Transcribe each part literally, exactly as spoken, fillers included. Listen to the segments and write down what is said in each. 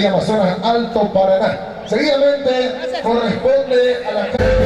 y Amazonas Alto Paraná. Seguidamente corresponde a la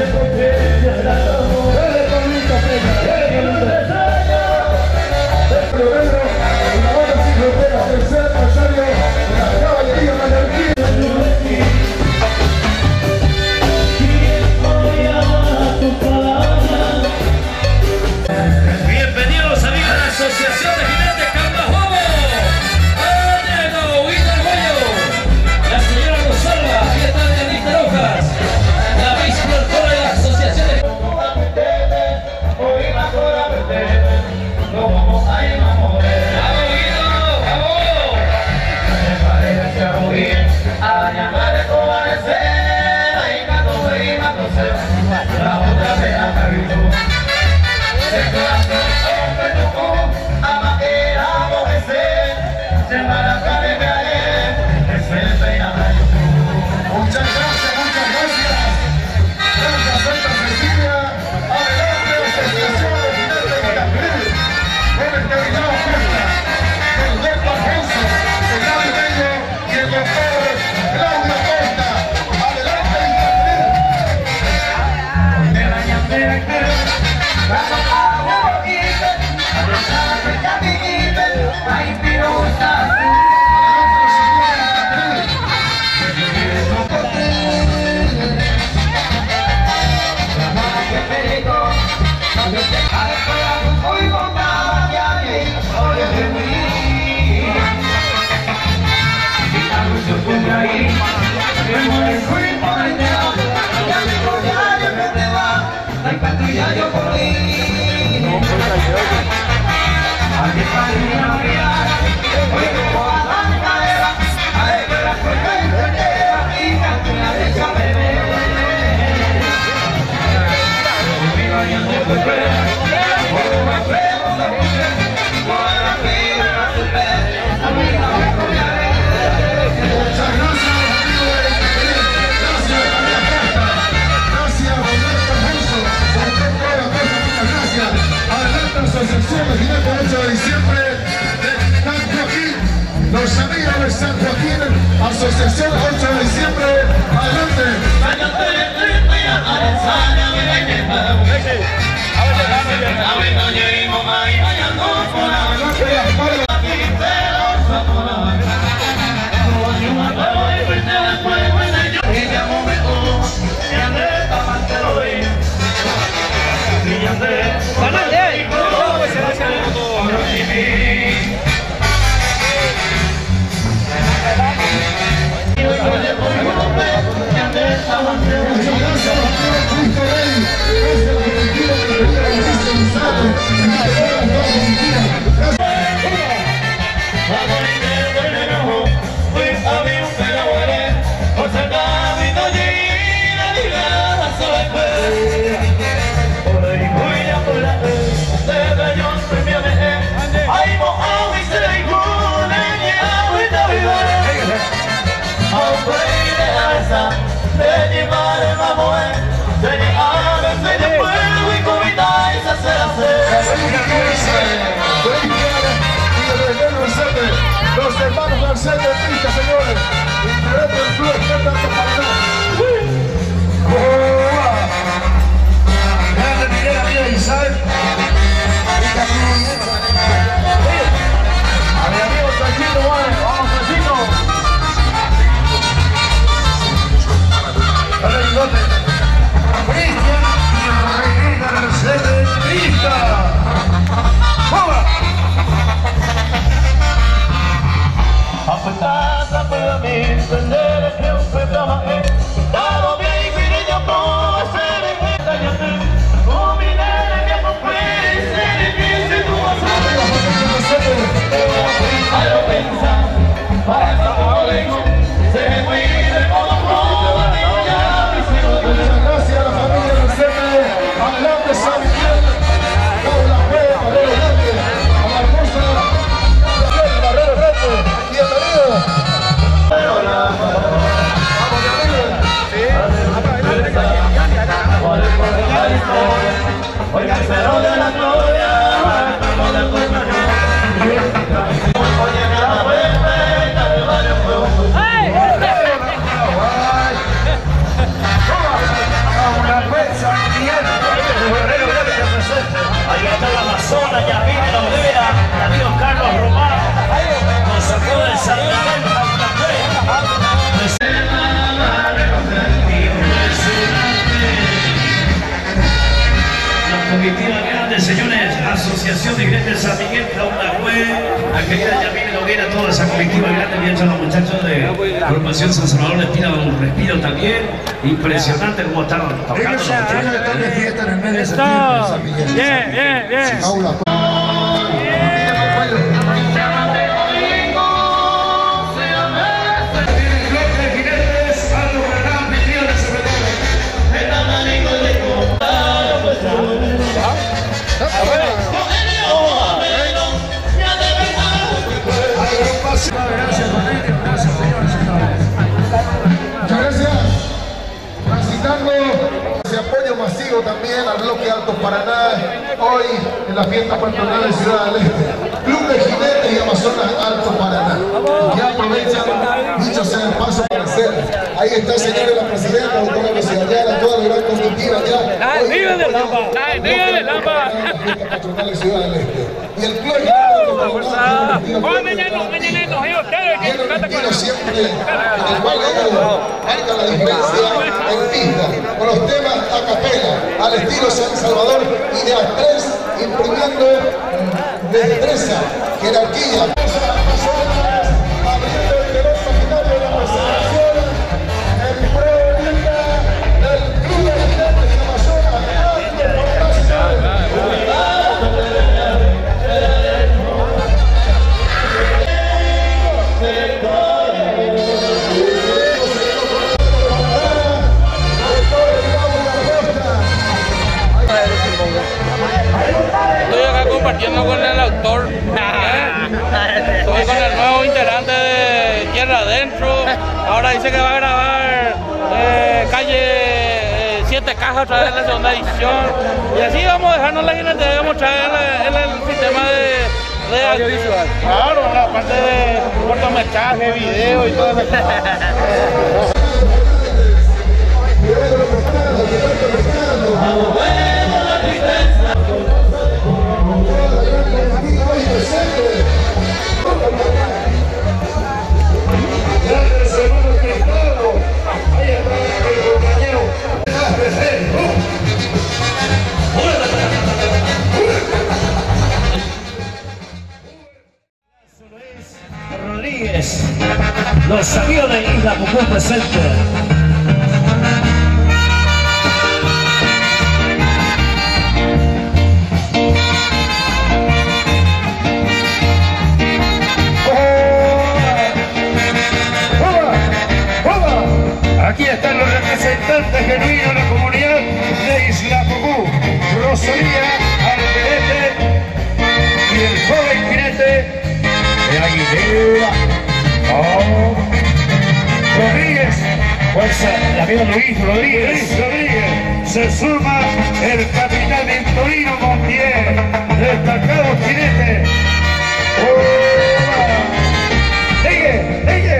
ocho de diciembre de San Joaquín, los amigos de San Joaquín, Asociación ocho de diciembre, adelante. Los hermanos Garcés de Pista, señores, integrante del club Alto Paraná. Grande Miguel Amiga Isabel. A mi amigo Francisco, vamos Francisco. Dale bigote. Cristian y Reina Garcés de Pista. ¡Vamos! Ahí está la Amazona, Yamile Noguera, el amigo Carlos Román, nos sacó del San Miguel. La comitiva grande, señores, Asociación de Iglesias de San Miguel, Claudia Güey, la querida Yamile Noguera, toda esa comitiva grande, bien hecho los muchachos de Agrupación San Salvador, les pido un respiro también. Impresionante cómo están tocando los muchachos. Está bien, bien, bien. Masivo también al bloque Alto Paraná, hoy en la fiesta patronal de Ciudad del Este. Club de Jinetes y Amazonas Alto Paraná. Ya aprovechan, dicho sea el paso para hacer. Ahí está, señores, la presidenta, doctora Luciana, toda la gran comitiva ya. ¡Vive de Lampa! ¡Vive de Lampa! La fiesta patronal de Ciudad del Este. Y el club de Jinetes siempre en el cual marca la diferencia en pista, con los temas a capela, al estilo San Salvador y de a tres, imprimiendo destreza, jerarquía. Abriendo el telón imaginario de la presentación en pro del Club de Jinetes de Amazonas. Estoy acá compartiendo con el autor. ¿eh? Estoy con el nuevo integrante de Tierra Adentro. Ahora dice que va a grabar eh, calle eh, Siete Cajas otra vez en la segunda edición. Y así vamos a dejarnos la jinete, vamos a mostrar en, en el sistema de, de audiovisual. Claro, la parte de cortometraje, video y todo eso. Rodríguez, los amigos de Isla Pucú presentes. Aquí están los representantes genuinos de la comunidad de Isla Pucú, Rosalía Alderete y el joven jinete de Aguilera. Oh. Rodríguez, fuerza, el amigo Luis Rodríguez. Luis Rodríguez, se suma el capitán Victorino Montiel, destacado jinete. Oh. ¡Sigue, sigue!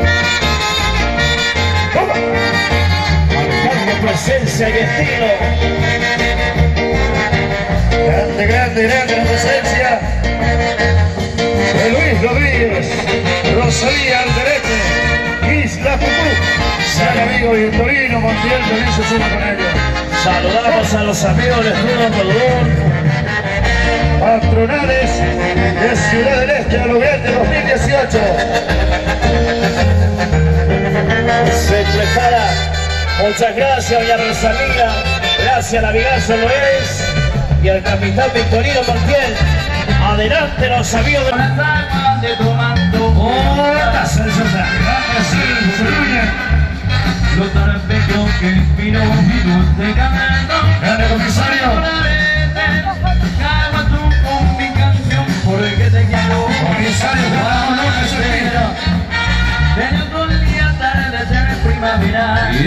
Marcando presencia y estilo. Grande, grande, grande la presencia de Luis Rodríguez, Rosalía Alderete, Isla Pucú, San amigo Victorino Montiel también se suma con ellos. Saludamos a los amigos del Estudio Rodón. Patronales de Ciudad del Este a lo grande dos mil dieciocho. Se prepara. Muchas gracias, doña Rosalía. Gracias, Navigazo Loés y al capitán Victorino Montiel. Adelante, los amigos de la de tomando. ¡Oh, la salsa! Gracias, Celuña. Lo tan bello que inspiró mi dulce canto. Grande comisario. Calma tú con mi canción, porque te quiero. Comisario, vámonos, que se quiera. En otro día tarde de primavera.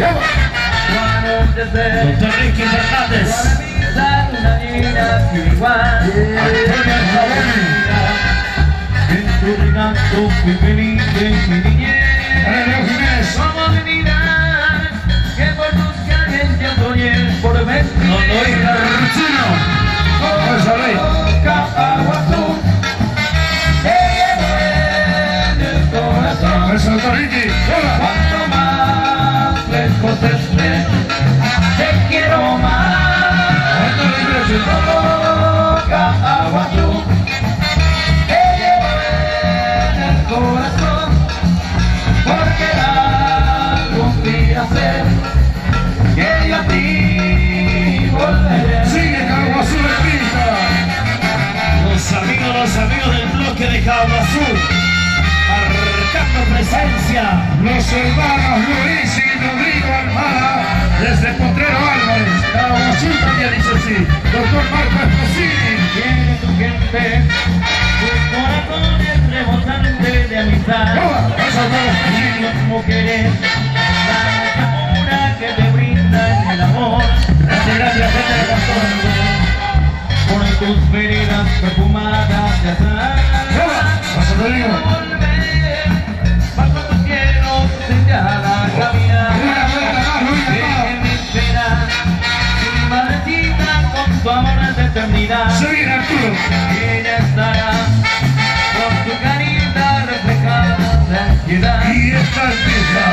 Doctor Ricky Fernández. Una niña que igual. Antonio Jabón. En tu regazo fui feliz en mi niñez. Adelante, Jiménez. Como divinidad que por tus calles yo soñé por ver. No, no, los hermanos Luis y Rodrigo Almada, desde Potrero Álvarez, Caguazú también dice así, doctor Marco Esposini. Tiene tu gente, tu corazón es rebosante de amistad. Y mujeres, la pura que te brinda el amor. Gracias, gracias, gente de Castón. Por tus feridas perfumadas de atrás. Paso Rodrigo. Bajo tus cielos señala caminar. Una vuelta más, Luis Almada. Que me espera, mi madrecita con tu amor de eternidad. Se viene Arturo. Ella estará con tu carita reflejada de ansiedad. Y esta empieza.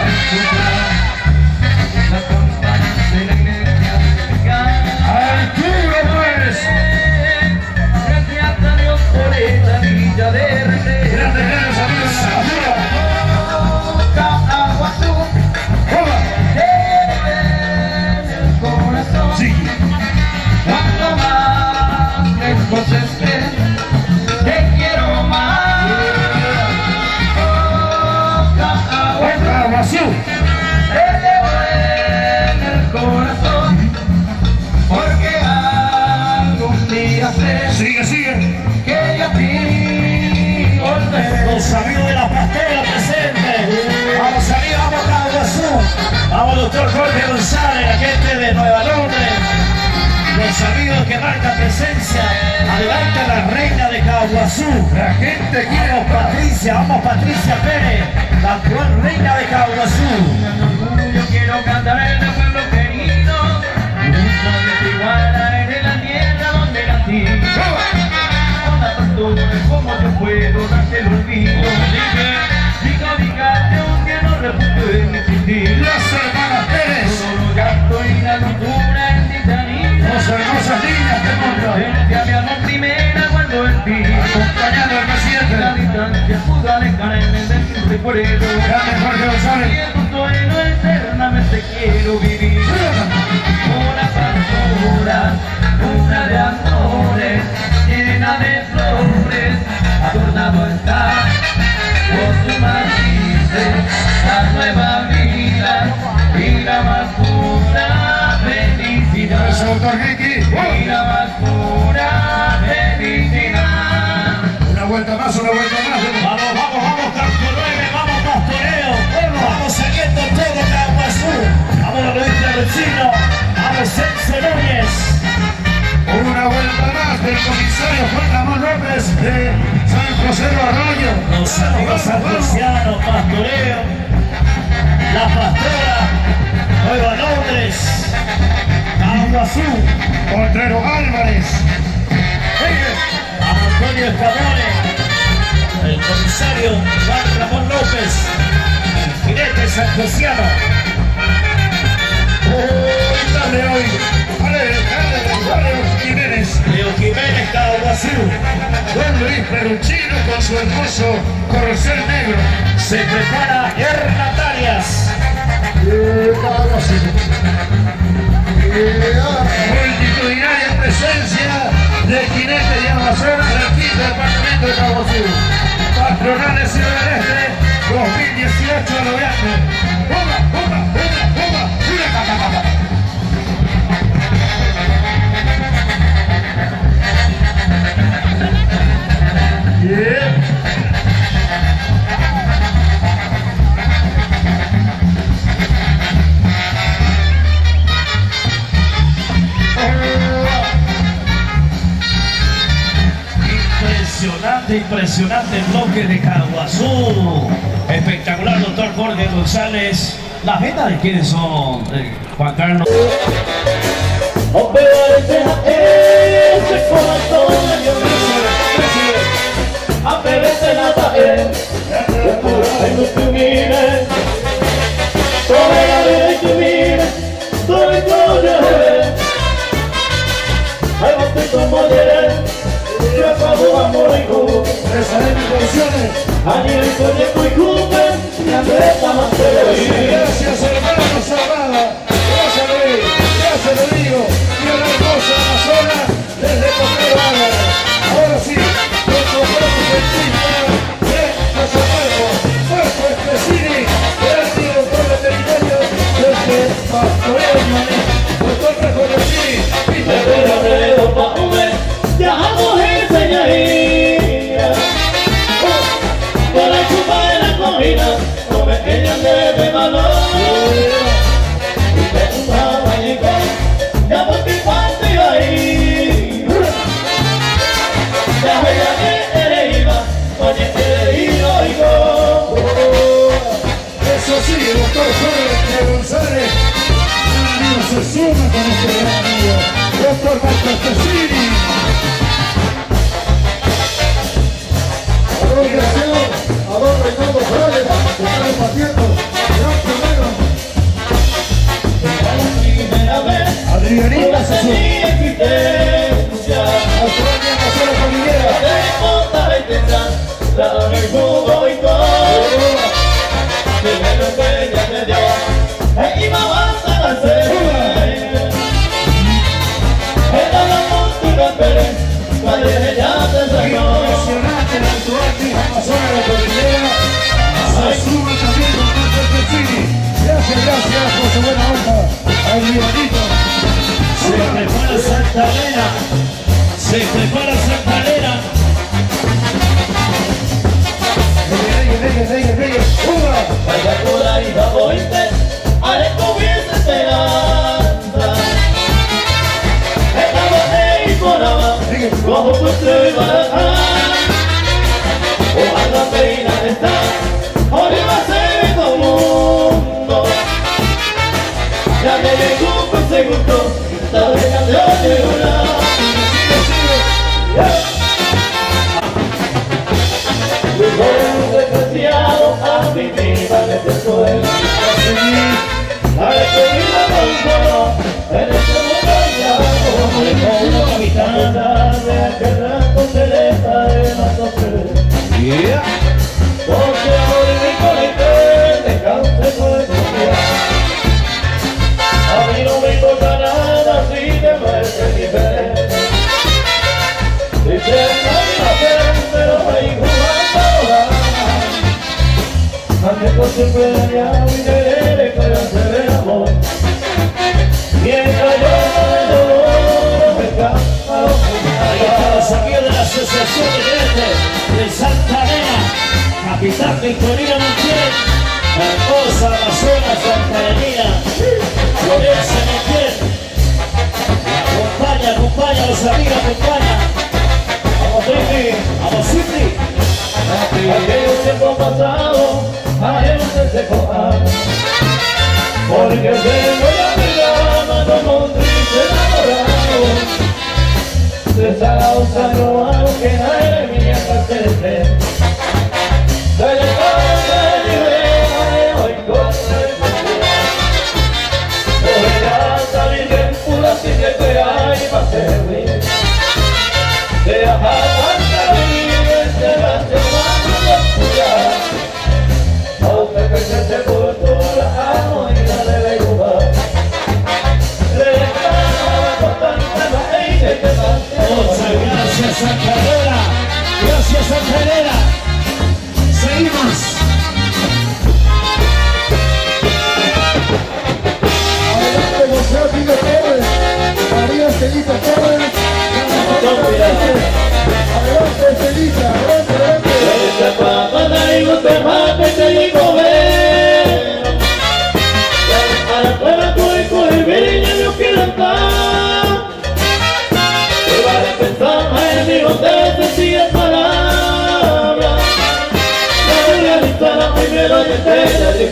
Las campanas de la iglesia Arturo pues. gracias a Dios por esta villa verde. Grandes, grandes amigos de la basura. Caguazú, ¡Toma! en el corazón. Sí. Cuanto más lejos estés, te quiero más. Oh, Caguazú, Caguazú. te llevo en el corazón, porque algún día sé Sigue, sigue. que yo a ti volveré. Los amigos de la pastela presentes. Vamos arriba, vamos a Caguazú. Vamos, doctor Jorge González, la gente de Nueva Londres. Los amigos que marcan presencia. Adelante la reina de Caguazú. La gente quiere Vamos Patricia, vamos Patricia Pérez, la actual reina de Caguazú. Yo quiero cantar en el pueblo querido, donde te iguala en la tierra donde nací. Con la pastora, como yo puedo darte el olvido. Digo, dígate un que no repute mi existir. las hermanas Pérez. Solo gasto y la locura en mi tanita. Dos hermosas niñas que montan. Ella me amó primera cuando el día, Acompañando al la presidente. distancia pudo alejarme de tu recuerdo. Grande Jorge Y González. en tu sueño eternamente quiero vivir. Una pastora, una de amores, llena de flores, adornado está con tu matices, la nueva vida y la más pura felicidad. Eso, doctor Ricky. Y la más pura felicidad. Una vuelta más, una vuelta más. Vamos, vamos, vamos, Campo nueve, vamos Pastoreo, vamos saliendo todo Caguazú, vamos Luis Terruchino, vamos Celso Núñez. Una vuelta más del comisario Juan Ramón López de San José de Arroyo. Los amigos salesianos, Pastoreo, La Pastora, Nueva Londres, Caguazú, Potrero Álvarez. a Antonio Escamone, el comisario Juan Ramón López, el jinete sanjosiano. Hoy, dale hoy. Vale, dale, dale, Jiménez. Leo Jiménez, Caguazú, Don Luis Perruchino con su hermoso corcel negro. se prepara Hernatarias. Multitudinaria presencia de jinetes y amazonas del quinto departamento de Caguazú. Patronales Ciudad del Este dos mil dieciocho a lo grande. ¡Pumba, pumba, pumba, pumba! ¡Una, pa, pa, pa, pa! Yeah. Impresionante, impresionante el bloque de Caguazú. Espectacular, doctor Jorge González. ¿Las ventas de quiénes son? De Juan Carlos. No perece a ese corazón a perece nada es el corazón que vive sobre la vida que vive sobre todo hay más como ayer yo acabo amor y tú Esa es mi canciones. ayer soy y cumple y apreta más que Gracias, hermanos Salvada. Gracias, Luis. Gracias, Rodrigo. Y a la hermosa Amazonas desde Potrero Álvarez. Ahora sí, nuestro propio dentista de Los Marcos, Marco Espesini, Cecini. A don Graciano, a don Reinaldo Flores, que está repartiendo. Gran primero. Primera vez Adrianita Sesú. Australia Casero Familiar de monta y tendrán la el jugo y todo primero que ella me dio y me avanza a hacer era la montura Pérez cuando ella te salió Impresionante la Antuati, Amazona de la Cordillera. Asuma también con Marta Cecini. Gracias, gracias por su buena onda. Adrianito. Se prepara Santa Elena. Se prepara Santa Elena. Venga, venga, venga, venga. ¡Uva! vaya por ahí va oíste a descubrir esperanza estaba ahí por abajo como usted iba a dejar ojalá peina está arriba se ve como mundo ya me llegó por segundo la deja de llorar luego desgraciado a mi vida desde suelo la recogida con solo en este mundo ya como una capitana de aquel rato se le cae más ofrecer porque ahora mi colegio de cáncer no es confiar a mí no me importa nada si te muerte ni ver dice nadie va a hacer pero ahí jugando antes por siempre dañado y querer para hacer el amor mientras yo el dolor me escapa Ahí está los amigos de la Asociación de Gerentes de Santa Elena, Capitán Victorino Montiel, Hermosa Amazonas, Santa Elena, Florencia Montiel. Acompaña, acompaña, los amigos, acompaña. Vamos, Tripi, vamos, Cipri. aquellos tiempos pasados haremos ese cojar porque tengo ya mi alma como un triste enamorado de esa causa no hago que nadie me haga hacer el tren de la causa de libertad hoy con el podrá salir bien pura sin que te hay para servir de dejar tanta vida este grande humano de oscuridad aunque pertenece por toda amo y la debe jugar le dejaba con tanta maíz que te pase Muchas gracias, Santa Elena. Gracias, Santa Elena. Seguimos. Adelante, José Pino Torres. María Celita Torres. Adelante, Celita. Adelante, adelante. esta papa traigo te mate te digo ven a la cueva coge coge viña yo quiero estar te vas a pensar en mi hotel sencillas palabras la realidad la primera y entera de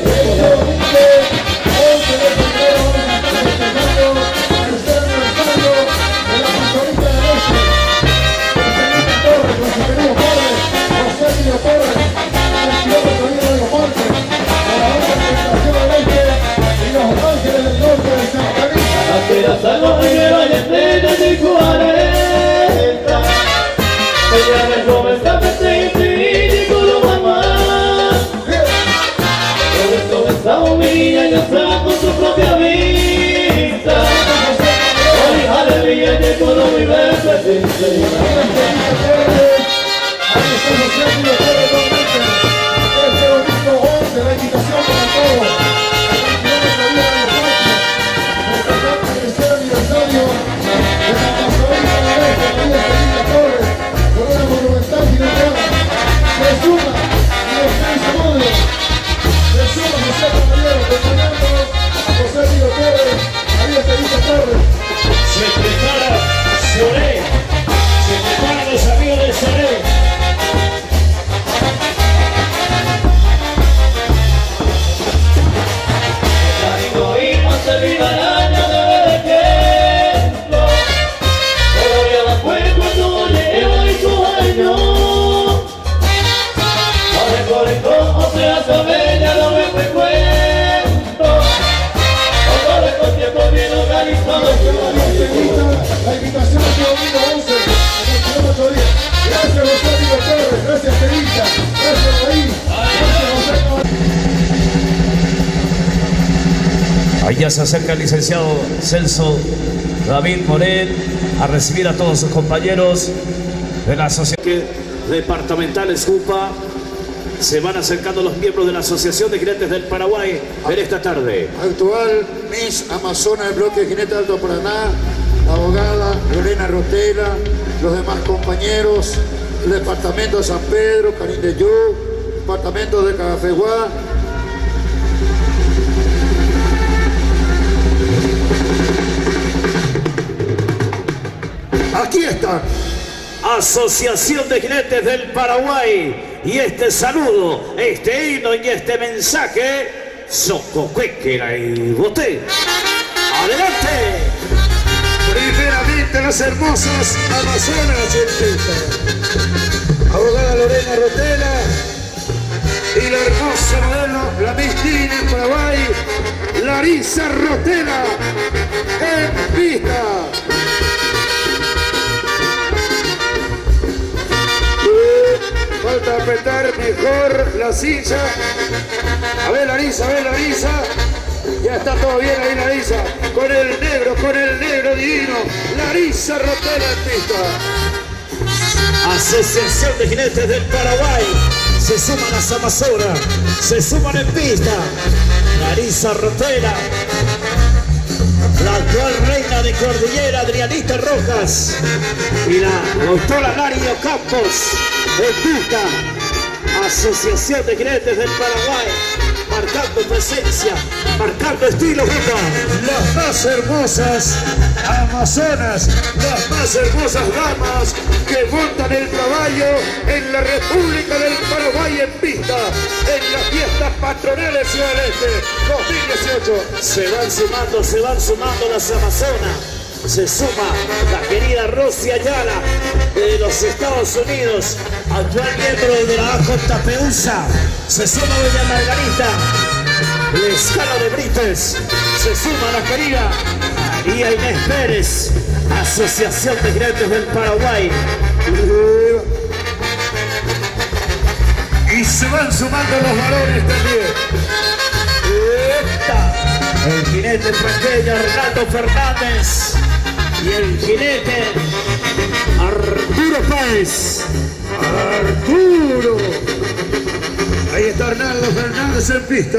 Aquellas almas primero y estrellas de cuarenta ella me comenzó a pensar en ti y con lo mamá por eso me estaba Ya se acerca el licenciado Celso David Morel a recibir a todos sus compañeros de la Asociación Departamental Escupa. Se van acercando los miembros de la Asociación de Jinetes del Paraguay en esta tarde. Actual Miss Amazona del bloque de Jinete Alto Paraná, la abogada Lorena Rotela, los demás compañeros, el departamento de San Pedro, Canindeyú, departamento de Cafeguá. Aquí están. Asociación de Jinetes del Paraguay. Y este saludo, este himno y este mensaje, Sococuequera y Boté. ¡Adelante! Primeramente las hermosas Amazonas en pista. Abogada Lorena Rotela y la hermosa modelo, la Miss Teen en Paraguay, Larisa Rotela en pista. Falta apretar mejor la silla. A ver, Larisa, a ver, Larisa. Ya está todo bien ahí, Larisa. Con el negro, con el negro divino. Larisa Rotela en pista. Asociación de Jinetes del Paraguay. Se suman las Amazonas. Se suman en pista. Larisa Rotela. La actual reina de Cordillera, Adrianita Rojas. Y la doctora Lario Campos. En pista, Asociación de Jinetes del Paraguay, marcando presencia, marcando estilo. Las más hermosas Amazonas, las más hermosas damas que montan el caballo en la República del Paraguay en pista, en las fiestas patronales Ciudad del Este dos mil dieciocho. Se van sumando, se van sumando las Amazonas. Se suma la querida Rosy Ayala de los Estados Unidos, actual miembro de la A J P U S A. Se suma doña Margarita Lescano de Brites. Se suma la querida María Inés Pérez, Asociación de Jinetes del Paraguay. Y se van sumando los varones también. Esta, el jinete franqueño Renato Fernández. Y el jinete Arturo Páez. Arturo. Ahí está Arnaldo Fernández en pista.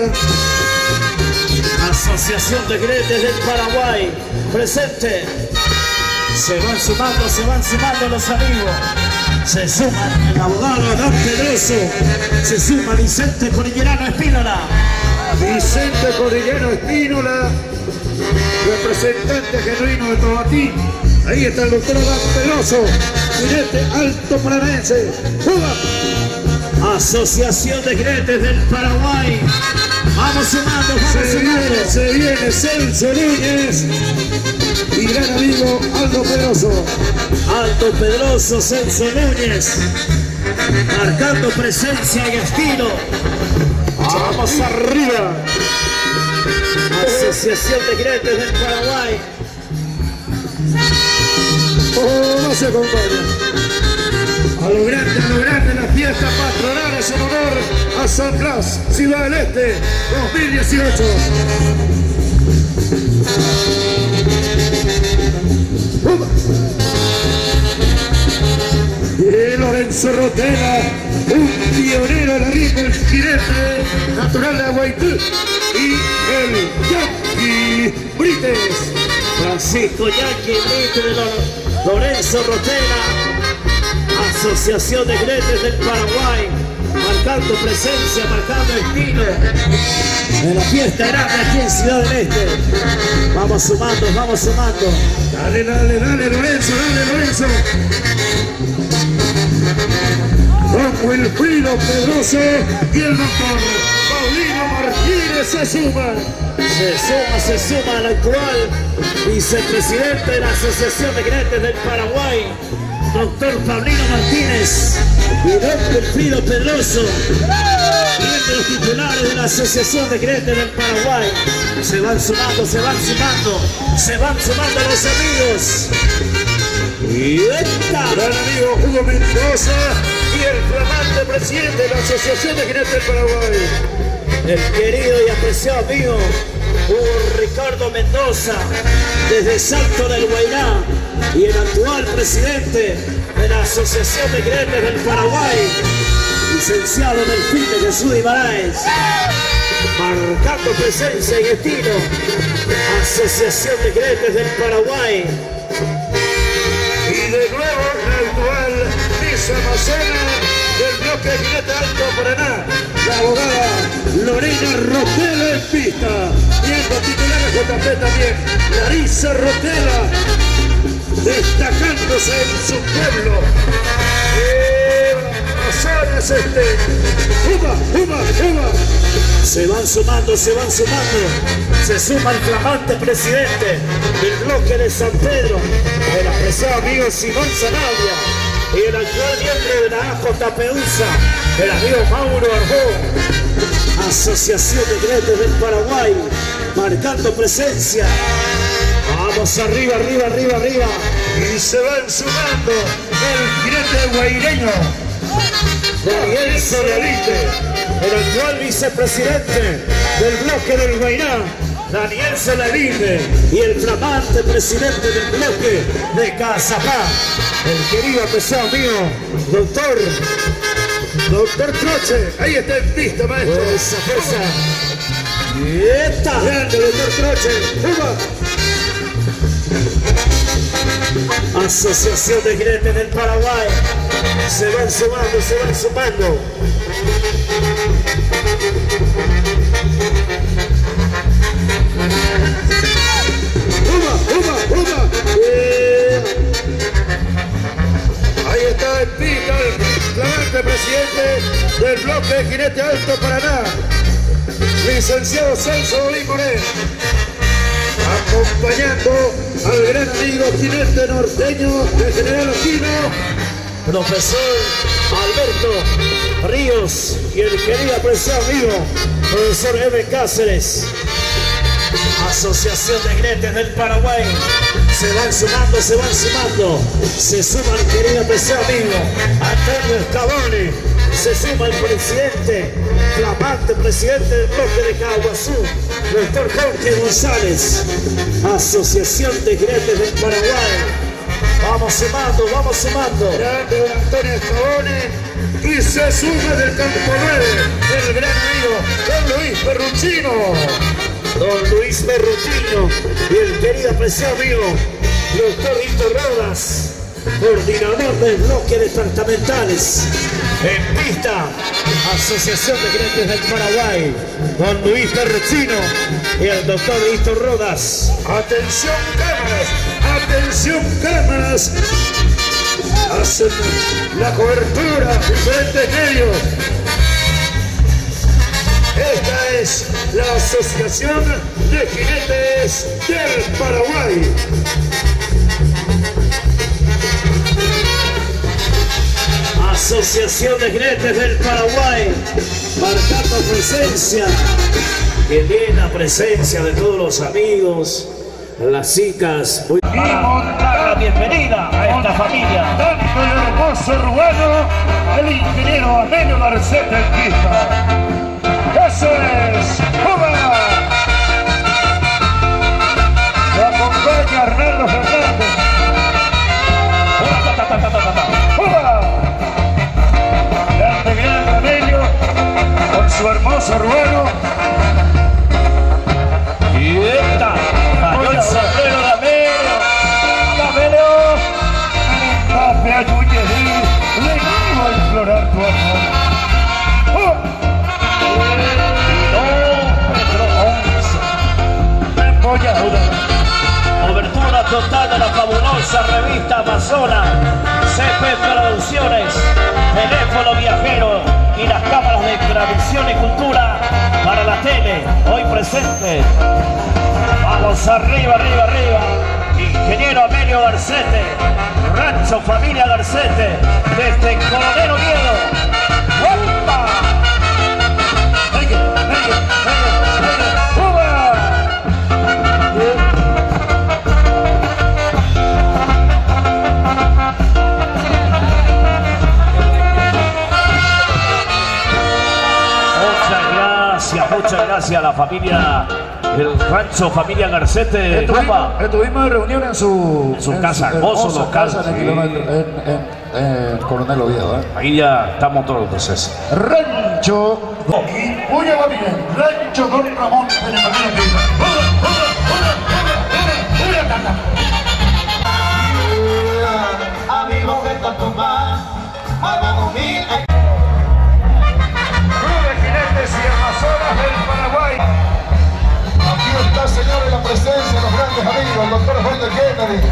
Asociación de Jinetes del Paraguay presente. Se van sumando, se van sumando los amigos. Se suman el abogado Adán Pedroso. Se suma Vicente Cordillerano Espínola. Vicente Cordillerano Espínola, representante genuino de Tobatín. Ahí está el doctor Adán Pedroso, jinete alto paranaense. ¡Juga! Asociación de Jinetes del Paraguay. Vamos sumando, vamos se sumando. Viene, se viene Celso Núñez y gran amigo Aldo Pedroso. Aldo Pedroso, Celso Núñez, marcando presencia y estilo. Vamos arriba. Asociación de Jinetes del Paraguay. Oh, no se acompaña. A lo grande, a lo grande, las fiestas patronales en honor a San Blas, Ciudad del Este, dos mil dieciocho. Y Lorenzo Rotela, un pionero de la rica, el jinete natural de Aguaitú, y el Yankee Brites. Francisco Yankee Brites de Lorenzo Rotela. Asociación de Jinetes del Paraguay, marcando presencia, marcando estilo en la fiesta grande aquí en Ciudad del Este. Vamos sumando, vamos sumando. Dale, dale, dale, Lorenzo, dale, Lorenzo. Don Wilfrido Pedroso y el doctor Paulino Martínez se suman. Se suma, se suma al actual vicepresidente de la Asociación de Jinetes del Paraguay, doctor Paulino Martínez, y don Wilfrido Pedroso, miembros titulares de la Asociación de Jinetes del Paraguay. Se van sumando, se van sumando, se van sumando los amigos. Y esta, Gran amigo Hugo Mendoza y el flamante presidente de la Asociación de Jinetes del Paraguay. el querido y apreciado amigo por Ricardo Mendoza, desde Salto del Guairá, y el actual presidente de la Asociación de Gremios del Paraguay, licenciado Delfín de Jesús Ibáñez, marcando presencia en estilo, Asociación de Gremios del Paraguay. Y de nuevo la actual Miss Amazona del bloque Jinete Alto Paraná, la abogada Lorena Rotela en pista, miembro titular de J P también, Larisa Rotela, destacándose en su pueblo. Eh, Amazonas este, ¡Uba, uba, uba! Se van sumando, se van sumando. Se suma el flamante presidente del bloque de San Pedro, el apreciado amigo Simón Zanabria, y el actual miembro de la A J P U S A, el amigo Mauro Arjó. Asociación de Gremios del Paraguay, marcando presencia. Vamos arriba, arriba, arriba, arriba. Y se van sumando el jinete guaireño, Daniel Solalite, el actual vicepresidente del bloque del Guairá, Daniel Solalite, y el flamante presidente del bloque de Cazapá, el querido pesado mío, doctor, doctor Troche. Ahí está en pista, maestro. Esa fuerza. Y esta. Grande, doctor Troche. ¡Uba! Asociación de Gremios del Paraguay. Se van sumando, se van sumando. ¡Uba, uba, uba! Eh. Ahí está en pista el flamante presidente del bloque de Jinete Alto Paraná, licenciado Celso Bolín Moreno, acompañando al gran amigo jinete norteño de General Aquino, profesor Alberto Ríos, y el querido apreciado amigo profesor M. Cáceres. Asociación de Gremios del Paraguay. Se van sumando, se van sumando. Se suma el querido apreciado amigo Antonio Escabone. Se suma el presidente, flamante presidente del bloque de Caguazú, doctor Jorge González. Asociación de Gremios del Paraguay. Vamos sumando, vamos sumando. Grande don Antonio Escabone. Y se suma del campo nueve el gran amigo don Luis Perruchino. Don Luis Perruchino y el querido apreciado amigo doctor Hito Rodas, coordinador del bloque departamentales. En pista, Asociación de Gremios del Paraguay, don Luis Perruchino y el doctor Hito Rodas. Atención cámaras, atención cámaras. Hacen la cobertura, diferentes medios. Esta es la Asociación de Jinetes del Paraguay. Asociación de Jinetes del Paraguay, marcando presencia, que viene la presencia de todos los amigos, las chicas. Muy... Para dar la bienvenida a esta familia. Tanto el hermoso urbano, el ingeniero Amelio Barceta en pista. ¡Eso es! ¡Uba! Lo acompaña Arnaldo Fernández. ¡Uba! Grande, grande Amelio, con su hermoso urbano. Y esta, cayó el sombrero de Amelio. ¡Amelio! Tape a Yuñedí, le iba a implorar tu amor. ¡Oh! Cobertura total de la fabulosa revista Amazona, C P Producciones, teléfono viajero y las cámaras de tradición y cultura para la tele, hoy presente. Vamos arriba, arriba, arriba. Ingeniero Amelio Garcete, Rancho Familia Garcete, desde Coronel Oviedo. ¡Opa! ¡Venga, venga, venga, venga! ¡Uba! Muchas gracias, muchas gracias. gracias a la familia, el rancho familia Garcete. Estuvimos, estuvimos en reunión en su, su en casa, su hermoso hermosa local. casa en, el kilómetro- en, en, en Coronel Oviedo. ¿eh? Ahí ya estamos todos los procesos. Rancho y Uña Guaminen, Rancho Don Ramón en el Martín Pisa. Amigo, vete a tomar, vamos mil. Club de Jinetes y Amazonas del Paraguay. Aquí está, señores, la presencia de los grandes amigos, el doctor Jorge Kennedy.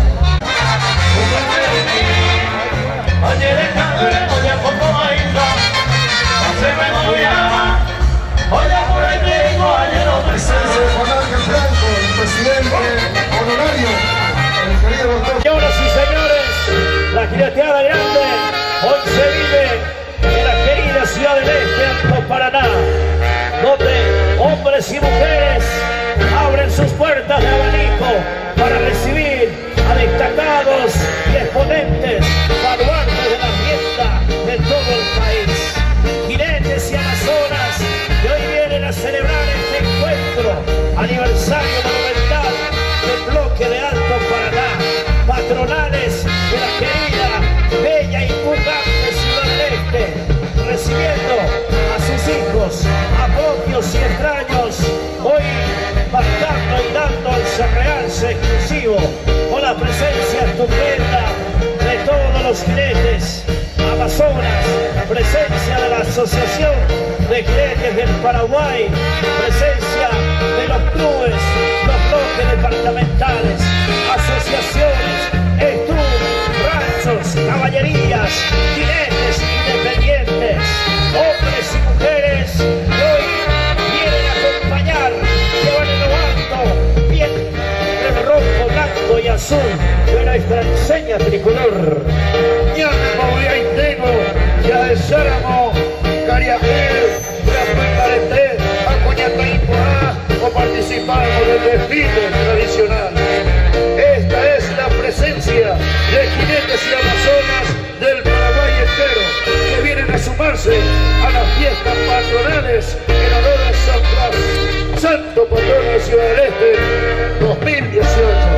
Presencia de Juan Ángel Franco, el presidente honorario, el querido doctor. Señoras y señores, la jineteada grande hoy se vive en la querida ciudad del Este, Alto Paraná, donde hombres y mujeres abren sus puertas de abanico para recibir a destacados y exponentes baluartes de la fiesta de todo el país. Jinetes y amazonas que hoy vienen a celebrar este encuentro, aniversario monumental del bloque de Alto Paraná, patronales de la querida, bella y pujante ciudad del Este, recibiendo a sus hijos, a propios y extraños, hoy bastando y dando el realce exclusivo con la presencia estupenda de todos los jinetes amazonas, presencia de la Asociación de Jinetes del Paraguay, presencia de los clubes, los bloques departamentales, asociaciones, estudios, ranchos, caballerías, jinetes independientes, hombres y mujeres que hoy vienen a acompañar, que van innovando bien el rojo, blanco y azul de nuestra enseña tricolor. Ñambo y Aiteno, ya de Sáramo, Cariapel, Yapuiparete, Acuñataipua, o participamos del desfile tradicional. Esta es la presencia de jinetes y amazonas del Paraguay entero, que vienen a sumarse a las fiestas patronales en honor a San Blas, santo patrón de Ciudad del Este, dos mil dieciocho.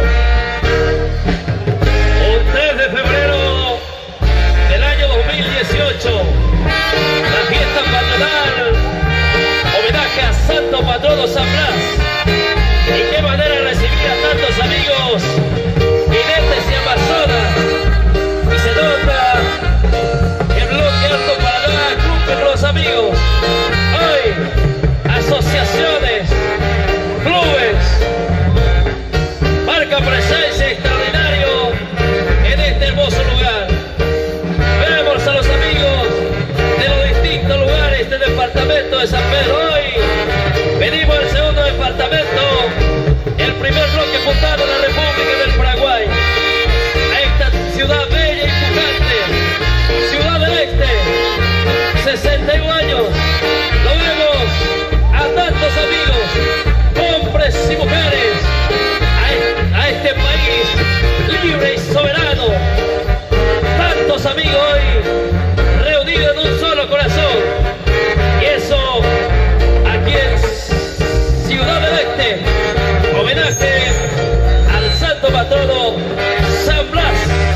El tres de febrero del año dos mil dieciocho, la fiesta patronal, homenaje a Santo Patrono San Blas. Y qué manera de recibir a tantos amigos, jinetes y amazonas. Y se nota el bloque Alto Paraná cumple con los amigos. Hoy, asociaciones, clubes, marca presencia extraordinario en este hermoso lugar. Vemos a los amigos de los distintos lugares del departamento de San Pedro. Hoy venimos al segundo departamento, el primer bloque fundado en la República del Paraguay, a esta ciudad bella y pujante, Ciudad del Este, sesenta y uno años. Lo vemos a tantos amigos, hombres y mujeres, a este país libre y soberano, tantos amigos hoy reunidos en un solo corazón, y eso aquí en Ciudad del Este, homenaje al santo patrono San Blas.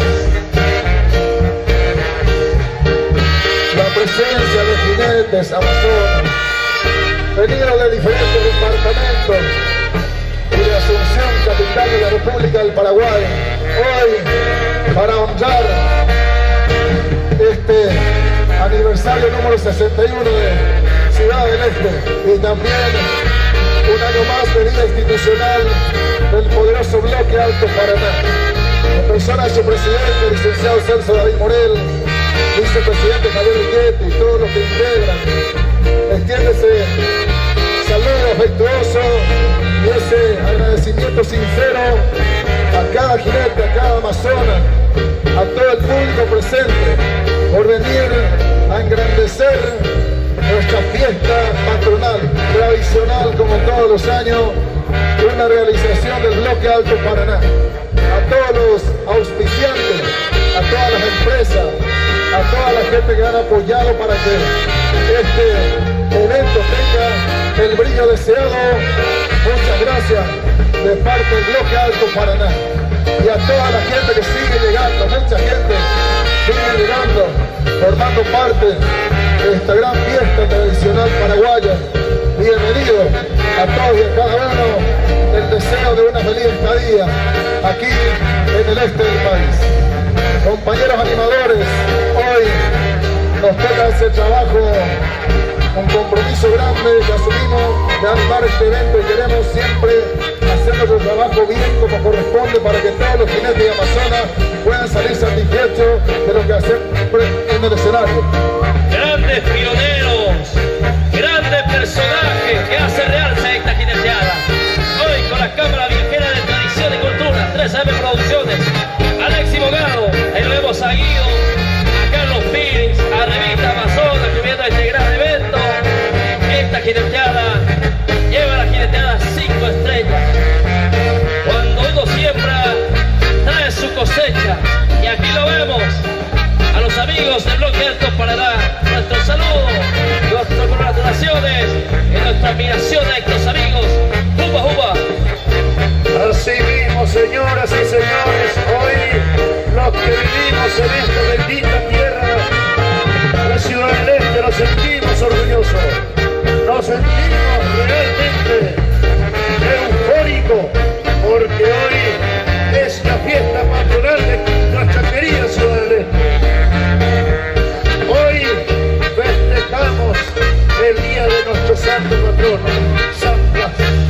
La presencia de jinetes amazonas, venidos de diferentes departamentos y de Asunción, capital de la República del Paraguay, hoy para honrar este aniversario número sesenta y uno de Ciudad del Este, y también un año más de vida institucional del poderoso bloque Alto Paraná, en persona de su presidente, licenciado Celso David Morel, vicepresidente Javier Riquetti y todos los que integran. Extiéndese saludo afectuoso y ese agradecimiento sincero a cada jinete, a cada amazona, a todo el público presente por venir a engrandecer nuestra fiesta patronal tradicional, como todos los años, una realización del bloque Alto Paraná. A todos los auspiciantes, a todas las empresas, a toda la gente que han apoyado para que este evento tenga el brillo deseado. Muchas gracias de parte del Bloque Alto Paraná. Y a toda la gente que sigue llegando, mucha gente sigue llegando, formando parte de esta gran fiesta tradicional paraguaya. Bienvenido a todos y a cada uno, el deseo de una feliz estadía aquí en el este del país. Compañeros animadores, hoy nos toca ese trabajo, un compromiso grande que asumimos de animar este evento y queremos siempre hacer nuestro trabajo bien como corresponde para que todos los jinetes de Amazonas puedan salir satisfechos de lo que hacemos en el escenario. Grandes pioneros, grandes personajes que hacen realza esta jineteada. Hoy con la Cámara Viajera de Tradición y Cultura, tres eme Producciones, Alexis Bogado, ahí lo vemos a Guido, a Carlos Pires, a Revista Amazonas, cubriendo este gran evento. Esta jineteada lleva la jineteada cinco estrellas. Cuando uno siembra, trae su cosecha. Y aquí lo vemos, a los amigos del Bloque Alto Paraná, nuestro saludo, nuestras congratulaciones y nuestra admiración a estos amigos. ¡Juba, juba! Así mismo, señoras y señores, hoy los que vivimos en esta bendita tierra, la ciudad del este, nos sentimos orgullosos, nos sentimos realmente eufóricos, porque hoy es la fiesta patronal de nuestra querida ciudad del este. Hoy festejamos el día de nuestro santo patrono, San Blas.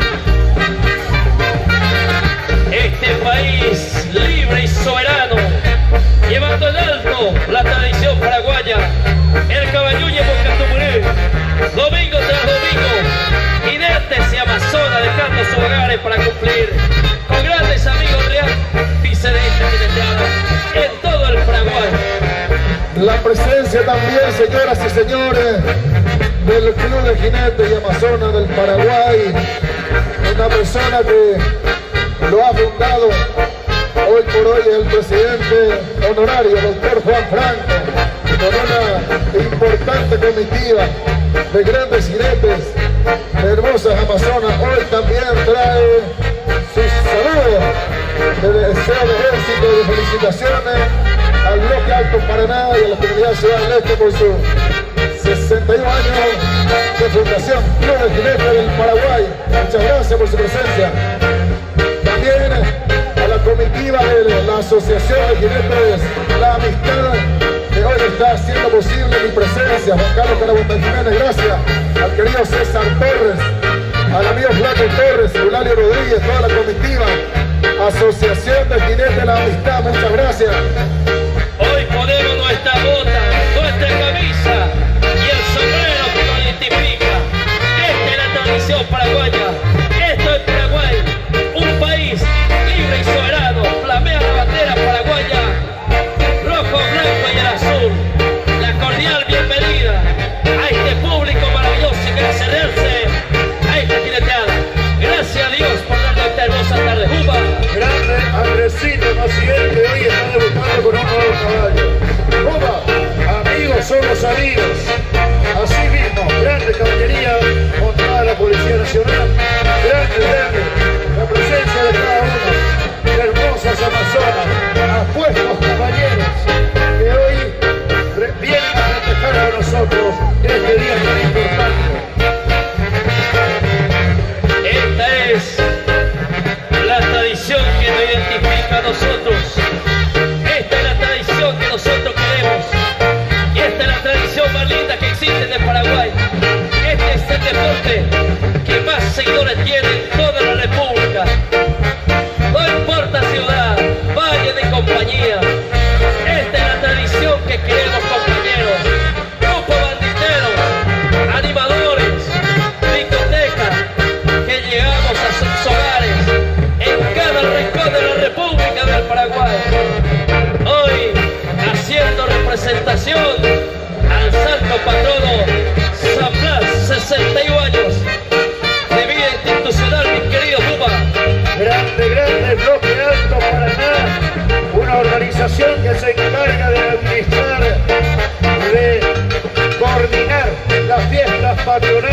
Este país libre y soberano, llevando en alto la tradición paraguaya, el caballuye Mocatumurí, domingo tras domingo, jinetes y amazonas dejando sus hogares para cumplir con grandes amigos reales de esta jineteada en todo el Paraguay. La presencia también, señoras y señores, del Club de Jinetes y Amazonas del Paraguay, una persona que lo ha fundado hoy por hoy el presidente honorario, doctor Juan Franco, con una importante comitiva de grandes jinetes, de hermosas Amazonas. Hoy también trae sus saludos de deseo de éxito y de felicitaciones al Bloque Alto Paraná y a la comunidad Ciudad del Este por sus sesenta y un años de fundación Club de Jinetes del Paraguay. Muchas gracias por su presencia. También a la comitiva de la Asociación de Jinetes La Amistad, que hoy está haciendo posible mi presencia. Juan Carlos Carabota Jiménez, gracias. Al querido César Torres, al amigo Flaco Torres, Eulalio Rodríguez, toda la comitiva, Asociación de Jinetes La Amistad, muchas gracias. Hoy ponemos nuestra bota, nuestra camisa y el sombrero que nos identifica. Esta es la tradición paraguaya. Esto es Paraguay, un país libre y soberano. Flamea la bandera paraguaya, rojo, blanco y el azul. La cordial bienvenida a este público maravilloso que quiere cederse a esta jineteada. Gracias a Dios por darnos esta hermosa tarde. ¡Juba! Grande Andresito Maciel, que hoy está debutando con un nuevo caballo. ¡Juba! Amigos son los amigos. Así mismo, grande caballería montada la Policía Nacional. Grande, grande la presencia de cada uno. Hermosas Amazonas, apuestos caballeros, que hoy vienen a festejar con nosotros este día tan importante. Esta es la tradición que nos identifica a nosotros. Esta es la tradición que nosotros queremos. Y esta es la tradición más linda que existe en el Paraguay. Este es el deporte que más seguidores tiene en toda la República. No importa ciudad, valle de compañía. Esta es la tradición que queremos, compañeros. Grupo banditeros, animadores, discotecas, que llegamos a sus hogares en cada rincón de la República del Paraguay. Hoy haciendo representación al santo patrono San Blas, sesenta y un años de vida institucional, mi querido Juba. Grande, grande Bloque Alto Paraná, una organización que se encarga de administrar, de coordinar las fiestas patronales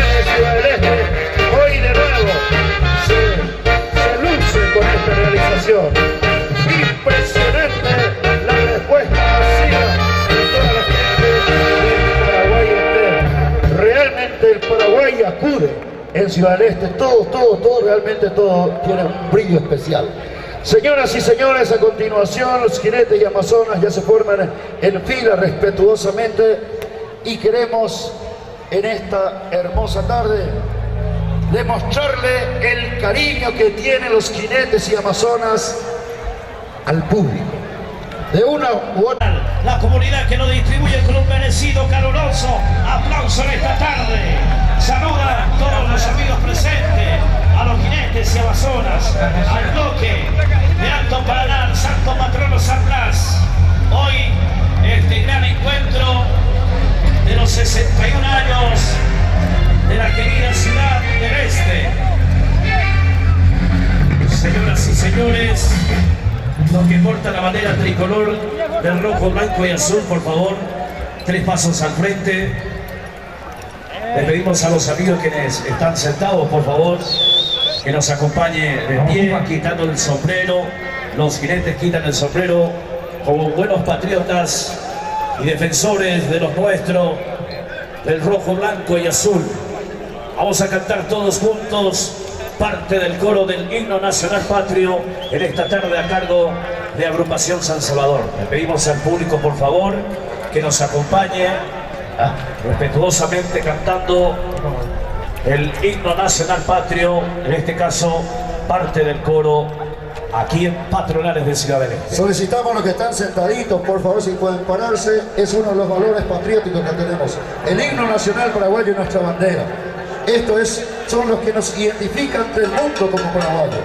Ciudad del Este, todo, todo, todo, realmente todo tiene un brillo especial. Señoras y señores, a continuación los jinetes y amazonas ya se forman en fila respetuosamente y queremos en esta hermosa tarde demostrarle el cariño que tienen los jinetes y amazonas al público. De una u otra. La comunidad que nos distribuye con un merecido caluroso aplauso en esta tarde. Saluda a todos los amigos presentes, a los jinetes y amazonas, al bloque de Alto Paraná, Santo Patrono San Blas. Hoy este gran encuentro de los sesenta y un años de la querida Ciudad del Este. Señoras y señores, los que portan la bandera tricolor del rojo, blanco y azul, por favor, tres pasos al frente. Le pedimos a los amigos quienes están sentados, por favor, que nos acompañe de pie, quitando el sombrero. Los jinetes quitan el sombrero como buenos patriotas y defensores de los nuestros, del rojo, blanco y azul. Vamos a cantar todos juntos parte del coro del himno nacional patrio en esta tarde a cargo de Agrupación San Salvador. Le pedimos al público, por favor, que nos acompañe ah, respetuosamente cantando el himno nacional patrio, en este caso parte del coro aquí en Patronales de Ciudad del Este. Solicitamos a los que están sentaditos, por favor, si pueden pararse. Es uno de los valores patrióticos que tenemos. El himno nacional paraguayo y nuestra bandera. Esto es, son los que nos identifican del mundo como paraguayos.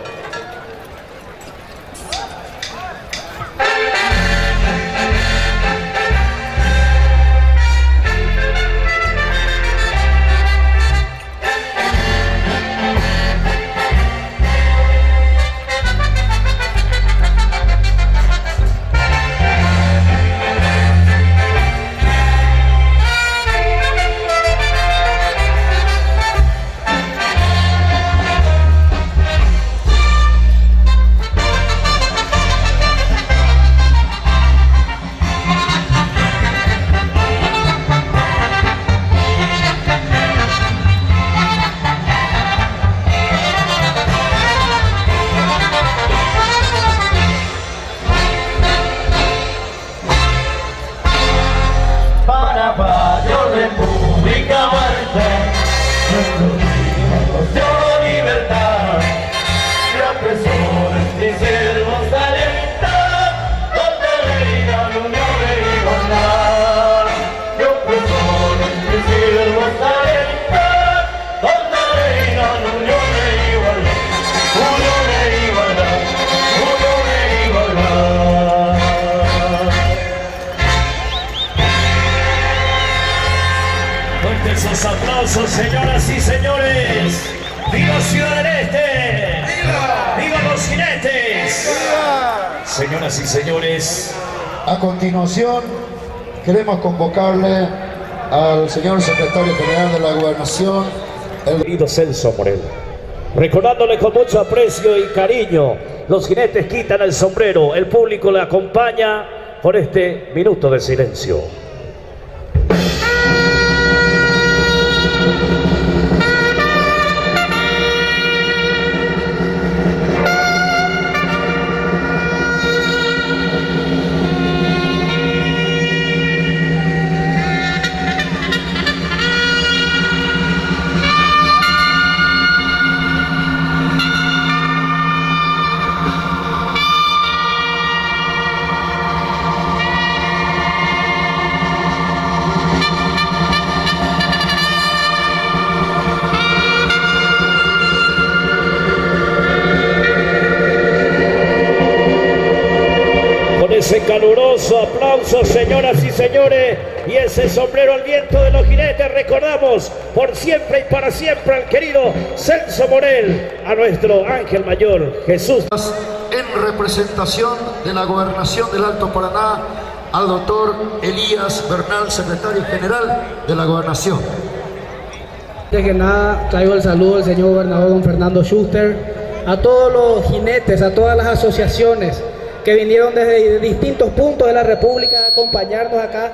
Aplausos, señoras y señores. ¡Viva Ciudad del Este! ¡Viva! ¡Viva los jinetes! ¡Viva! Señoras y señores, a continuación queremos convocarle al señor secretario general de la Gobernación, el querido Celso Morel. Recordándole con mucho aprecio y cariño, los jinetes quitan el sombrero, el público le acompaña por este minuto de silencio. Ese caluroso aplauso, señoras y señores, y ese sombrero al viento de los jinetes. Recordamos por siempre y para siempre al querido Celso Morel, a nuestro ángel mayor Jesús. En representación de la Gobernación del Alto Paraná, al doctor Elías Bernal, secretario general de la Gobernación. Antes que nada, traigo el saludo del señor gobernador don Fernando Schuster, a todos los jinetes, a todas las asociaciones que vinieron desde distintos puntos de la República a acompañarnos acá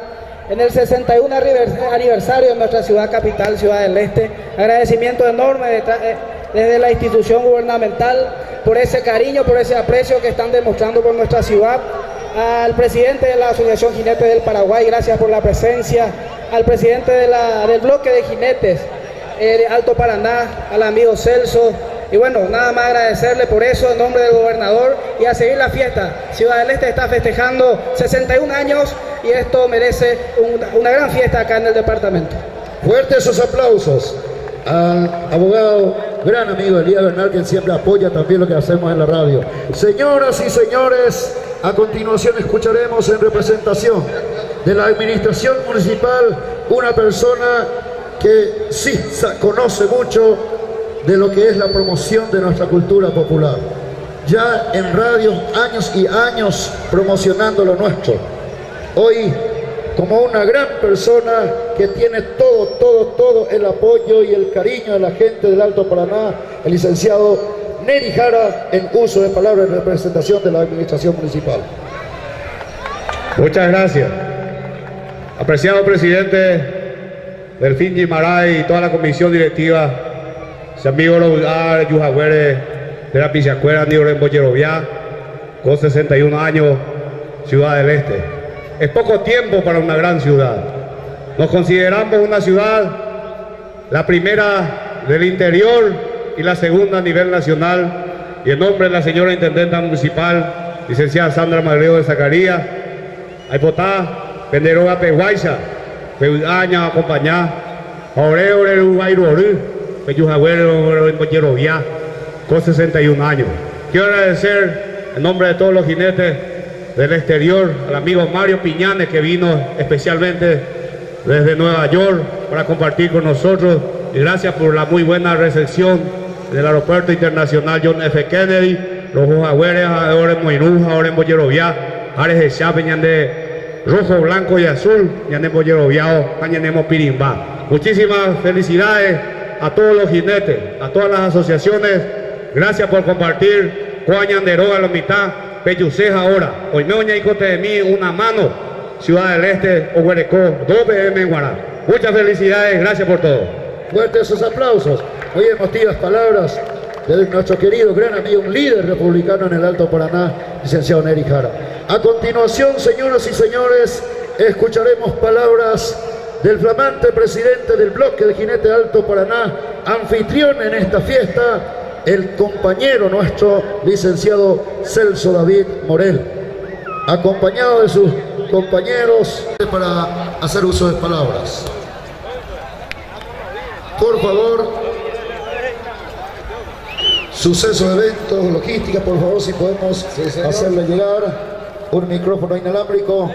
en el sesenta y uno aniversario de nuestra ciudad capital, Ciudad del Este. Agradecimiento enorme de, eh, desde la institución gubernamental por ese cariño, por ese aprecio que están demostrando por nuestra ciudad. Al presidente de la Asociación Jinetes del Paraguay, gracias por la presencia. Al presidente de la, del bloque de jinetes eh, de Alto Paraná, al amigo Celso. Y bueno, nada más agradecerle por eso en nombre del gobernador y a seguir la fiesta. Ciudad del Este está festejando sesenta y un años y esto merece un, una gran fiesta acá en el departamento. Fuertes esos aplausos al abogado, gran amigo Elías Bernal, quien siempre apoya también lo que hacemos en la radio. Señoras y señores, a continuación escucharemos en representación de la administración municipal una persona que sí conoce mucho de lo que es la promoción de nuestra cultura popular. Ya en radio, años y años promocionando lo nuestro. Hoy, como una gran persona que tiene todo, todo, todo el apoyo y el cariño de la gente del Alto Paraná, el licenciado Neri Jara, en uso de palabras en representación de la administración municipal. Muchas gracias. Apreciado presidente Delfín Guimaray y toda la comisión directiva, mi amigo Robular, Yujaguere, de la Pichacuera, Nido en Boyeroviá, con sesenta y un años, Ciudad del Este. Es poco tiempo para una gran ciudad. Nos consideramos una ciudad, la primera del interior y la segunda a nivel nacional, y en nombre de la señora intendenta municipal, licenciada Sandra Magreo de Zacarías, Aipotá, Penderoga Pehuaycha, Peudaña, acompañar, Oreo, Oreo, Oreo, con sesenta y un años. Quiero agradecer en nombre de todos los jinetes del exterior al amigo Mario Piñanes, que vino especialmente desde Nueva York para compartir con nosotros, y gracias por la muy buena recepción del aeropuerto internacional John F. Kennedy, los jugadores ahora en Moinuja, ahora en Boyeroviá, Ares de Chape, de rojo, blanco y azul, ya en Boyeroviá, mañana Pirimba. Muchísimas felicidades a todos los jinetes, a todas las asociaciones. Gracias por compartir. Coañanderoga la mitad, Peyuceja ahora. Hoy me oña y cote de mí una mano. Ciudad del Este, Oguerecó, dos P M en Guará. Muchas felicidades, gracias por todo. Fuertes esos aplausos. Hoy emotivas palabras de nuestro querido gran amigo, un líder republicano en el Alto Paraná, licenciado Neri Jara. A continuación, señoras y señores, escucharemos palabras del flamante presidente del bloque de Jinete Alto Paraná, anfitrión en esta fiesta, el compañero nuestro, licenciado Celso David Morel, acompañado de sus compañeros para hacer uso de palabras. Por favor, sucesos, eventos, logística, por favor, si podemos hacerle llegar un micrófono inalámbrico.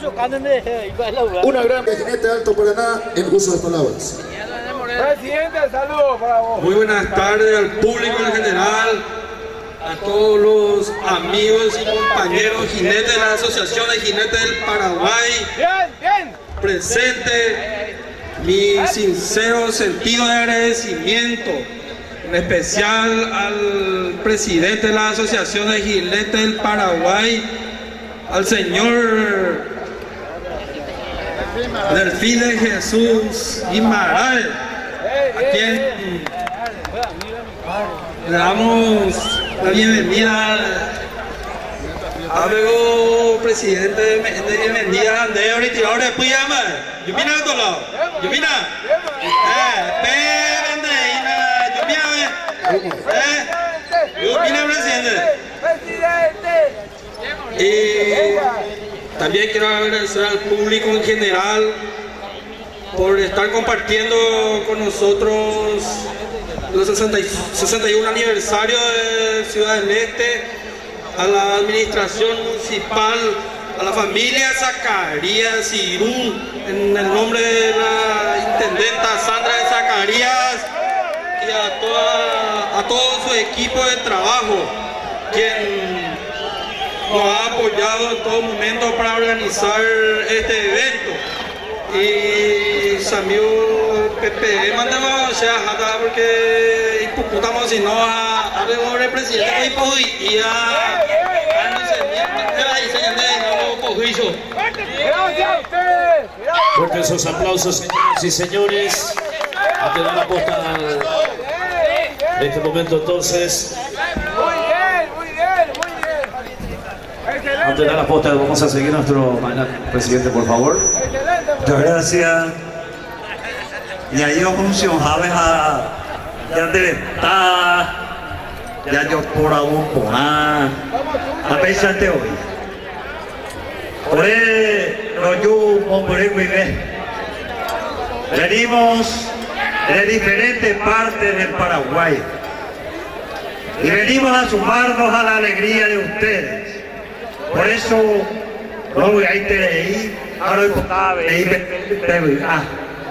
Una gran Jinete Alto Paraná en uso de palabras. Presidente, saludos para vos. Muy buenas tardes al público en general, a todos los amigos y compañeros jinetes de la Asociación de Jinetes del Paraguay. Bien, bien. Presente mi sincero sentido de agradecimiento, en especial al presidente de la Asociación de Jinetes del Paraguay, al señor Delfín de Jesús Guimaray, a quien le damos la bienvenida. Amigo presidente de bienvenida de ahorita, ahora después llama. Yo vine a otro lado. Yo vine. Eh, yo vine. Eh, yo vine presidente. Y también quiero agradecer al público en general por estar compartiendo con nosotros los sesenta y uno aniversario de Ciudad del Este, a la administración municipal, a la familia Zacarías Irún, en el nombre de la intendenta Sandra de Zacarías, y a, toda, a todo su equipo de trabajo, quien nos ha apoyado en todo momento para organizar este evento. Y Samio Pepe mandamos ya a porque imputamos si no a a presidente y a Guillo. Fuertes esos aplausos, señoras y señores. A que dar la posta en este momento entonces. Muy bien, muy bien, muy bien. Antes de dar la posta, vamos a seguir a nuestro presidente, por favor. Muchas gracias. Y ahí función Javes a ya debe estar ya yo por a un por a a pesar de hoy. Por el rollo por el vive. Venimos de diferentes partes del Paraguay y venimos a sumarnos a la alegría de ustedes. Por eso no voy a ir a lo que ah.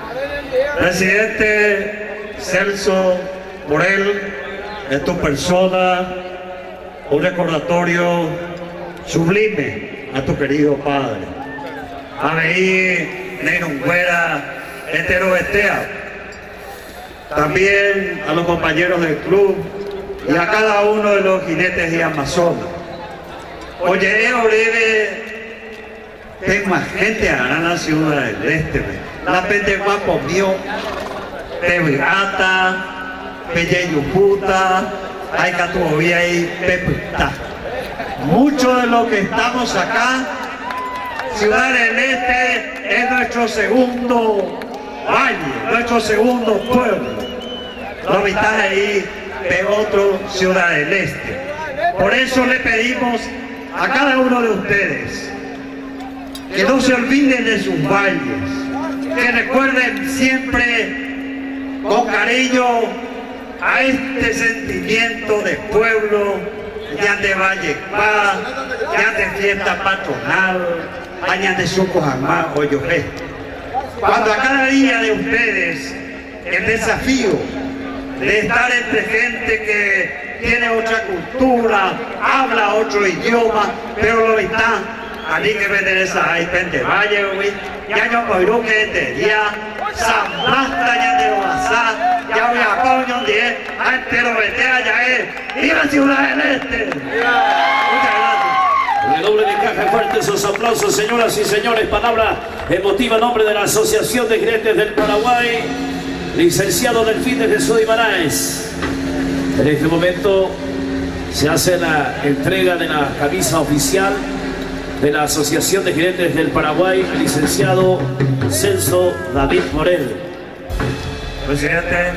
Presidente Celso Morel, es tu persona, un recordatorio sublime a tu querido padre. A venir Neirunguera, entero Estea. También a los compañeros del club y a cada uno de los jinetes y amazonas. Oye, breve, tengo más gente a la ciudad del este. La gente guapo mío, Pebrata, Peyeyuputa, Aikatuobia y Peputa. Muchos de los que estamos acá, Ciudad del Este es nuestro segundo valle, nuestro segundo pueblo. Lo mitad ahí de otro Ciudad del Este. Por eso le pedimos a cada uno de ustedes que no se olviden de sus valles, que recuerden siempre con cariño a este sentimiento de pueblo, ya de Vallecpá, ya de fiesta patronal, allá de Sucojamá, Oyoje. Cuando a cada día de ustedes el desafío de estar entre gente que tiene otra cultura, habla otro idioma, pero lo está, allí que vender esa ahí, pende valle, güey, ya yo coiro que te día, Zamblasta ya de lo asá, ya voy a coño de antes lo vete allá es, ¡viva Ciudad del Este! Muchas gracias. El doble de caja fuerte esos aplausos, señoras y señores. Palabra emotiva en nombre de la Asociación de Jinetes del Paraguay, licenciado Delfín de Jesús Ibáñez. En este momento se hace la entrega de la camisa oficial de la Asociación de Jinetes del Paraguay, el licenciado Celso David Morel. Presidente,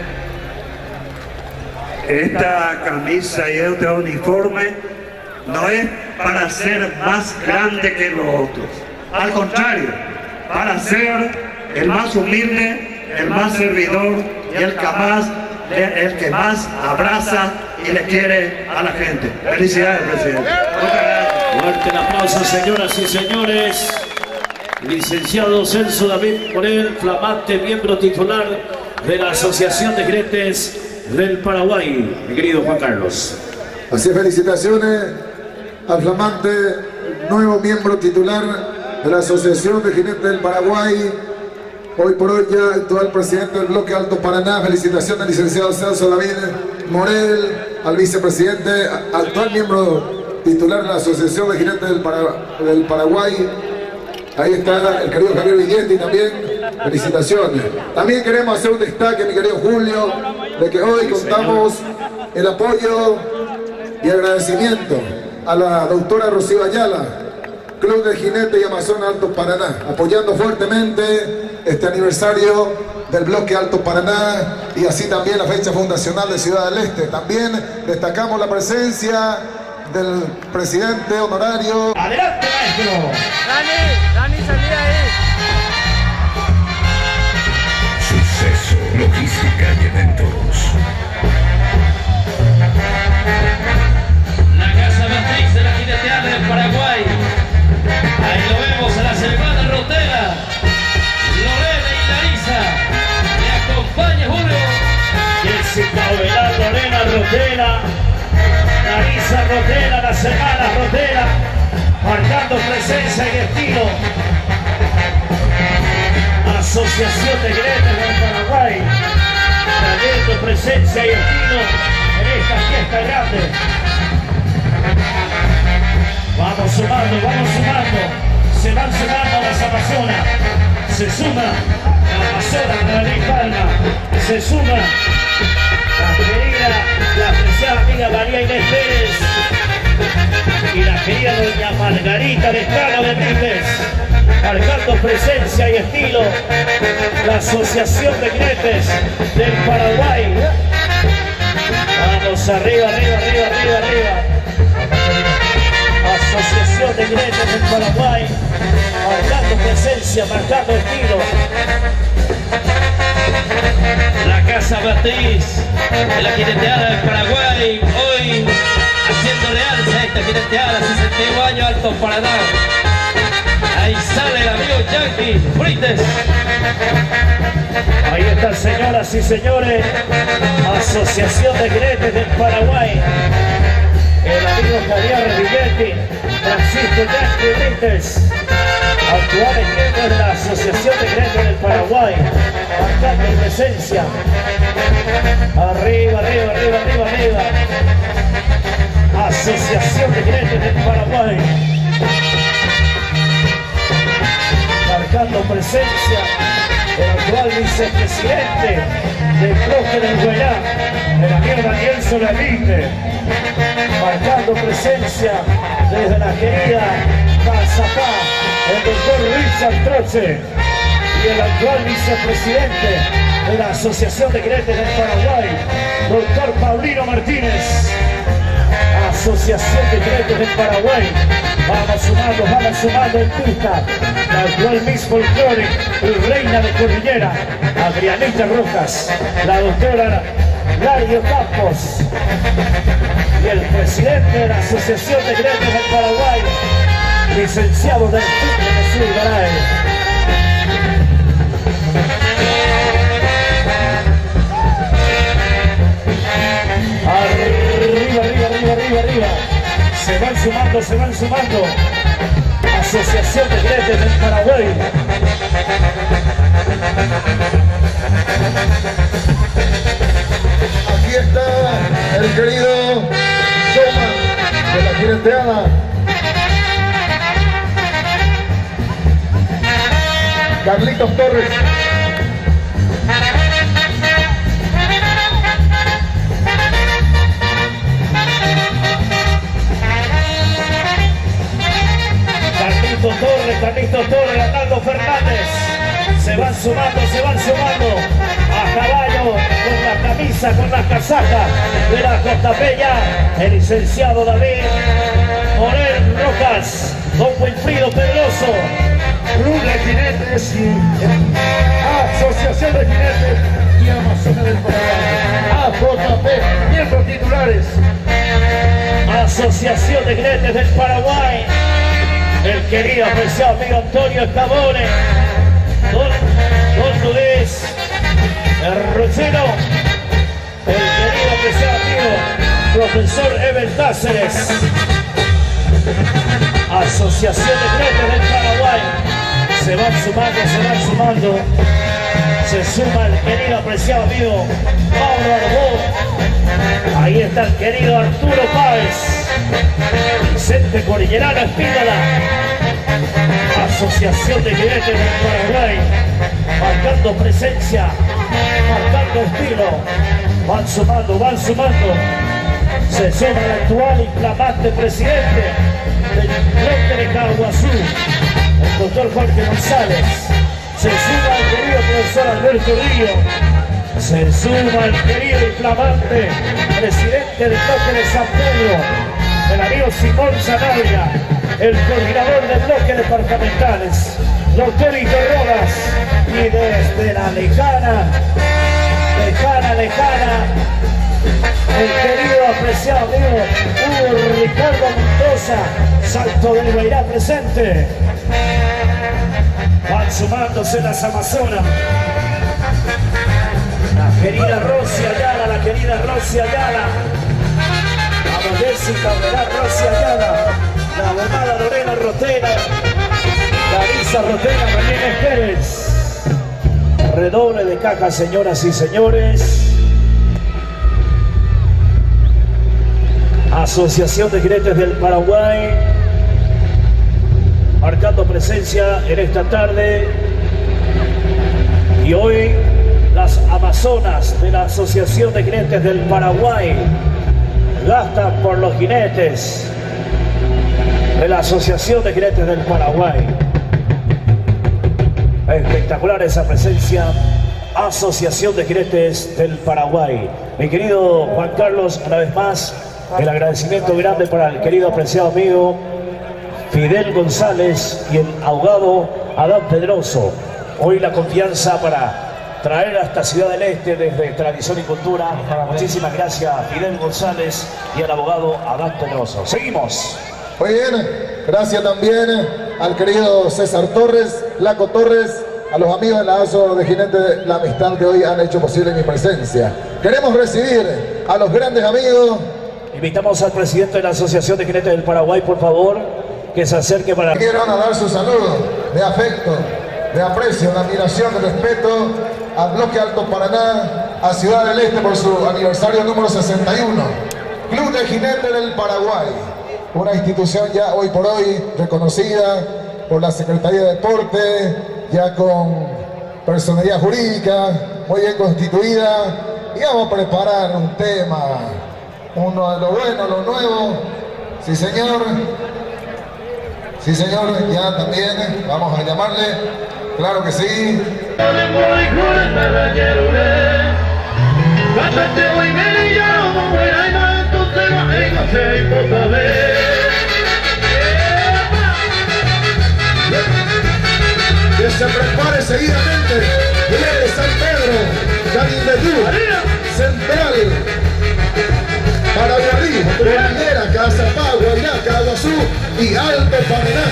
esta camisa y este uniforme no es para ser más grande que los otros. Al contrario, para ser el más humilde, el más servidor y el que más, el que más abraza y le quiere a la gente. Felicidades, presidente. Fuerte el aplauso, señoras y señores. Licenciado Celso David Morel, flamante miembro titular de la Asociación de Jinetes del Paraguay. Mi querido Juan Carlos. Así es, felicitaciones al flamante nuevo miembro titular de la Asociación de Jinetes del Paraguay. Hoy por hoy ya actual presidente del bloque Alto Paraná. Felicitaciones al licenciado Celso David Morel, al vicepresidente, actual miembro titular de la Asociación de Jinetes del, Para, del Paraguay. Ahí está el querido Javier Villetti también. Felicitaciones. También queremos hacer un destaque, mi querido Julio, de que hoy contamos el apoyo y agradecimiento a la doctora Rocío Ayala, Club de Jinetes y Amazona Alto Paraná, apoyando fuertemente este aniversario del bloque Alto Paraná y así también la fecha fundacional de Ciudad del Este. También destacamos la presencia del presidente honorario. ¡Adelante, maestro! Dani, Dani, salí ahí. Suceso, logística y eventos. La casa matriz de la jineteada del Paraguay. Ahí lo vemos a las hermanas Rotera, Lorena y Larisa. Me acompaña Julio. Jessica Ovelar, Lorena Rotera, Larisa Rotera, las hermanas Rotera, marcando presencia y estilo. Asociación de Jinetes del Paraguay, trayendo presencia y estilo en esta fiesta grande. Vamos sumando, vamos sumando. se van sumando las Amazonas, se suma la Amazona de la Palma, se suma la querida, la apreciada amiga María Inés Pérez y la querida doña Margarita Lescano de Brindis, marcando presencia y estilo, la Asociación de Jinetes del Paraguay. Vamos arriba, arriba, arriba, arriba, arriba. Asociación de Jinetes del Paraguay, marcando presencia, marcando estilo. La Casa Matriz de la jineteada del Paraguay, hoy haciendo realza a esta jineteada, sesenta y uno años, Alto Paraná. Ahí sale el amigo Yankee Brites. Ahí están, señoras y señores, Asociación de Jinetes del Paraguay. El amigo Javier Villetti, Francisco Yankee Brites, actuales miembros de la Asociación de Jinetes del Paraguay, marcando presencia. Arriba, arriba, arriba, arriba, arriba. Asociación de Jinetes del Paraguay, marcando presencia, el actual vicepresidente del bloque del Huelá, el amigo Daniel Solalite, marcando presencia desde la querida Mazapá, el doctor Richard Troche, y el actual vicepresidente de la Asociación de Jinetes del Paraguay, doctor Paulino Martínez. Asociación de Jinetes del Paraguay, vamos sumando, vamos sumando en pista, la actual Miss Folklore y reina de Cordillera, Adrianita Rojas, la doctora Lario Campos, y el presidente de la Asociación de Jinetes del Paraguay, licenciado del Jesús Garay. Arriba, arriba, arriba, arriba, arriba. Se van sumando, se van sumando. Asociación de Jinetes del Paraguay. Aquí está el querido showman de la jineteada, Carlitos Torres. Carlitos Torres, Carlitos Torres, Arnaldo Fernández. Se van sumando, se van sumando. A caballo, con la camisa, con la casaca de la Costa Bella, el licenciado David Morel Rojas, don Wilfrido Pedroso, Club de Jinetes y Asociación de Jinetes y Amazonas del Paraguay, A J P, miembros titulares, Asociación de Jinetes del Paraguay, el querido apreciado amigo Antonio Escabone, don, don Luis el Rochero, el querido apreciado amigo profesor Evel Cáceres, Asociación de Jinetes del Paraguay, se van sumando, se van sumando, se suma el querido apreciado amigo Pablo Arbó, ahí está el querido Arturo Páez, Vicente Cordillerano Espínola, Asociación de Jinetes del Paraguay, marcando presencia, marcando estilo, van sumando, van sumando, se suma el actual y flamante presidente del bloque de Caguazú, el doctor Jorge González, se suma el querido profesor Alberto Río, se suma el querido y flamante presidente del bloque de San Pedro, el amigo Simón Zanabria, el coordinador del bloque departamentales, doctor Ito Rodas, y desde la lejana, lejana, lejana, el querido apreciado amigo Hugo Ricardo Mendoza, Salto del Guairá presente. Van sumándose las Amazonas. La querida Rosy Ayala, la querida Rosy Ayala. Vamos Jessica, verá Rosy Ayala. La abogada Lorena Rotena. Larisa Rotena, Ramírez Pérez. Redoble de caja, señoras y señores. Asociación de Jinetes del Paraguay. marcando presencia en esta tarde. Y hoy las amazonas de la Asociación de Jinetes del Paraguay gastan por los jinetes de la Asociación de Jinetes del Paraguay. Espectacular esa presencia. Asociación de Jinetes del Paraguay. Mi querido Juan Carlos, una vez más, el agradecimiento grande para el querido apreciado amigo Fidel González y el abogado Adán Pedroso. Hoy la confianza para traer hasta Ciudad del Este desde Tradición y Cultura. Muchísimas gracias a Fidel González y al abogado Adán Pedroso. Seguimos. Muy bien, gracias también al querido César Torres, Laco Torres, a los amigos de la A S O de Jinetes La Amistad que hoy han hecho posible mi presencia. Queremos recibir a los grandes amigos. Invitamos al presidente de la Asociación de Jinetes del Paraguay, por favor, que se acerque para... Quiero dar su saludo de afecto, de aprecio, de admiración, de respeto al Bloque Alto Paraná, a Ciudad del Este por su aniversario número sesenta y uno. Club de Jinetes del Paraguay, una institución ya hoy por hoy reconocida por la Secretaría de Deporte, ya con personalidad jurídica, muy bien constituida, y vamos a preparar un tema, uno de lo bueno, lo nuevo. Sí, señor. Sí, señor, ya también vamos a llamarle, claro que sí. Que se prepare seguidamente, viene San Pedro, Canindeyú, Central, Paraguarí, Cordillera, Cazapá, Guayaca, Aguazú y Alto Paraná.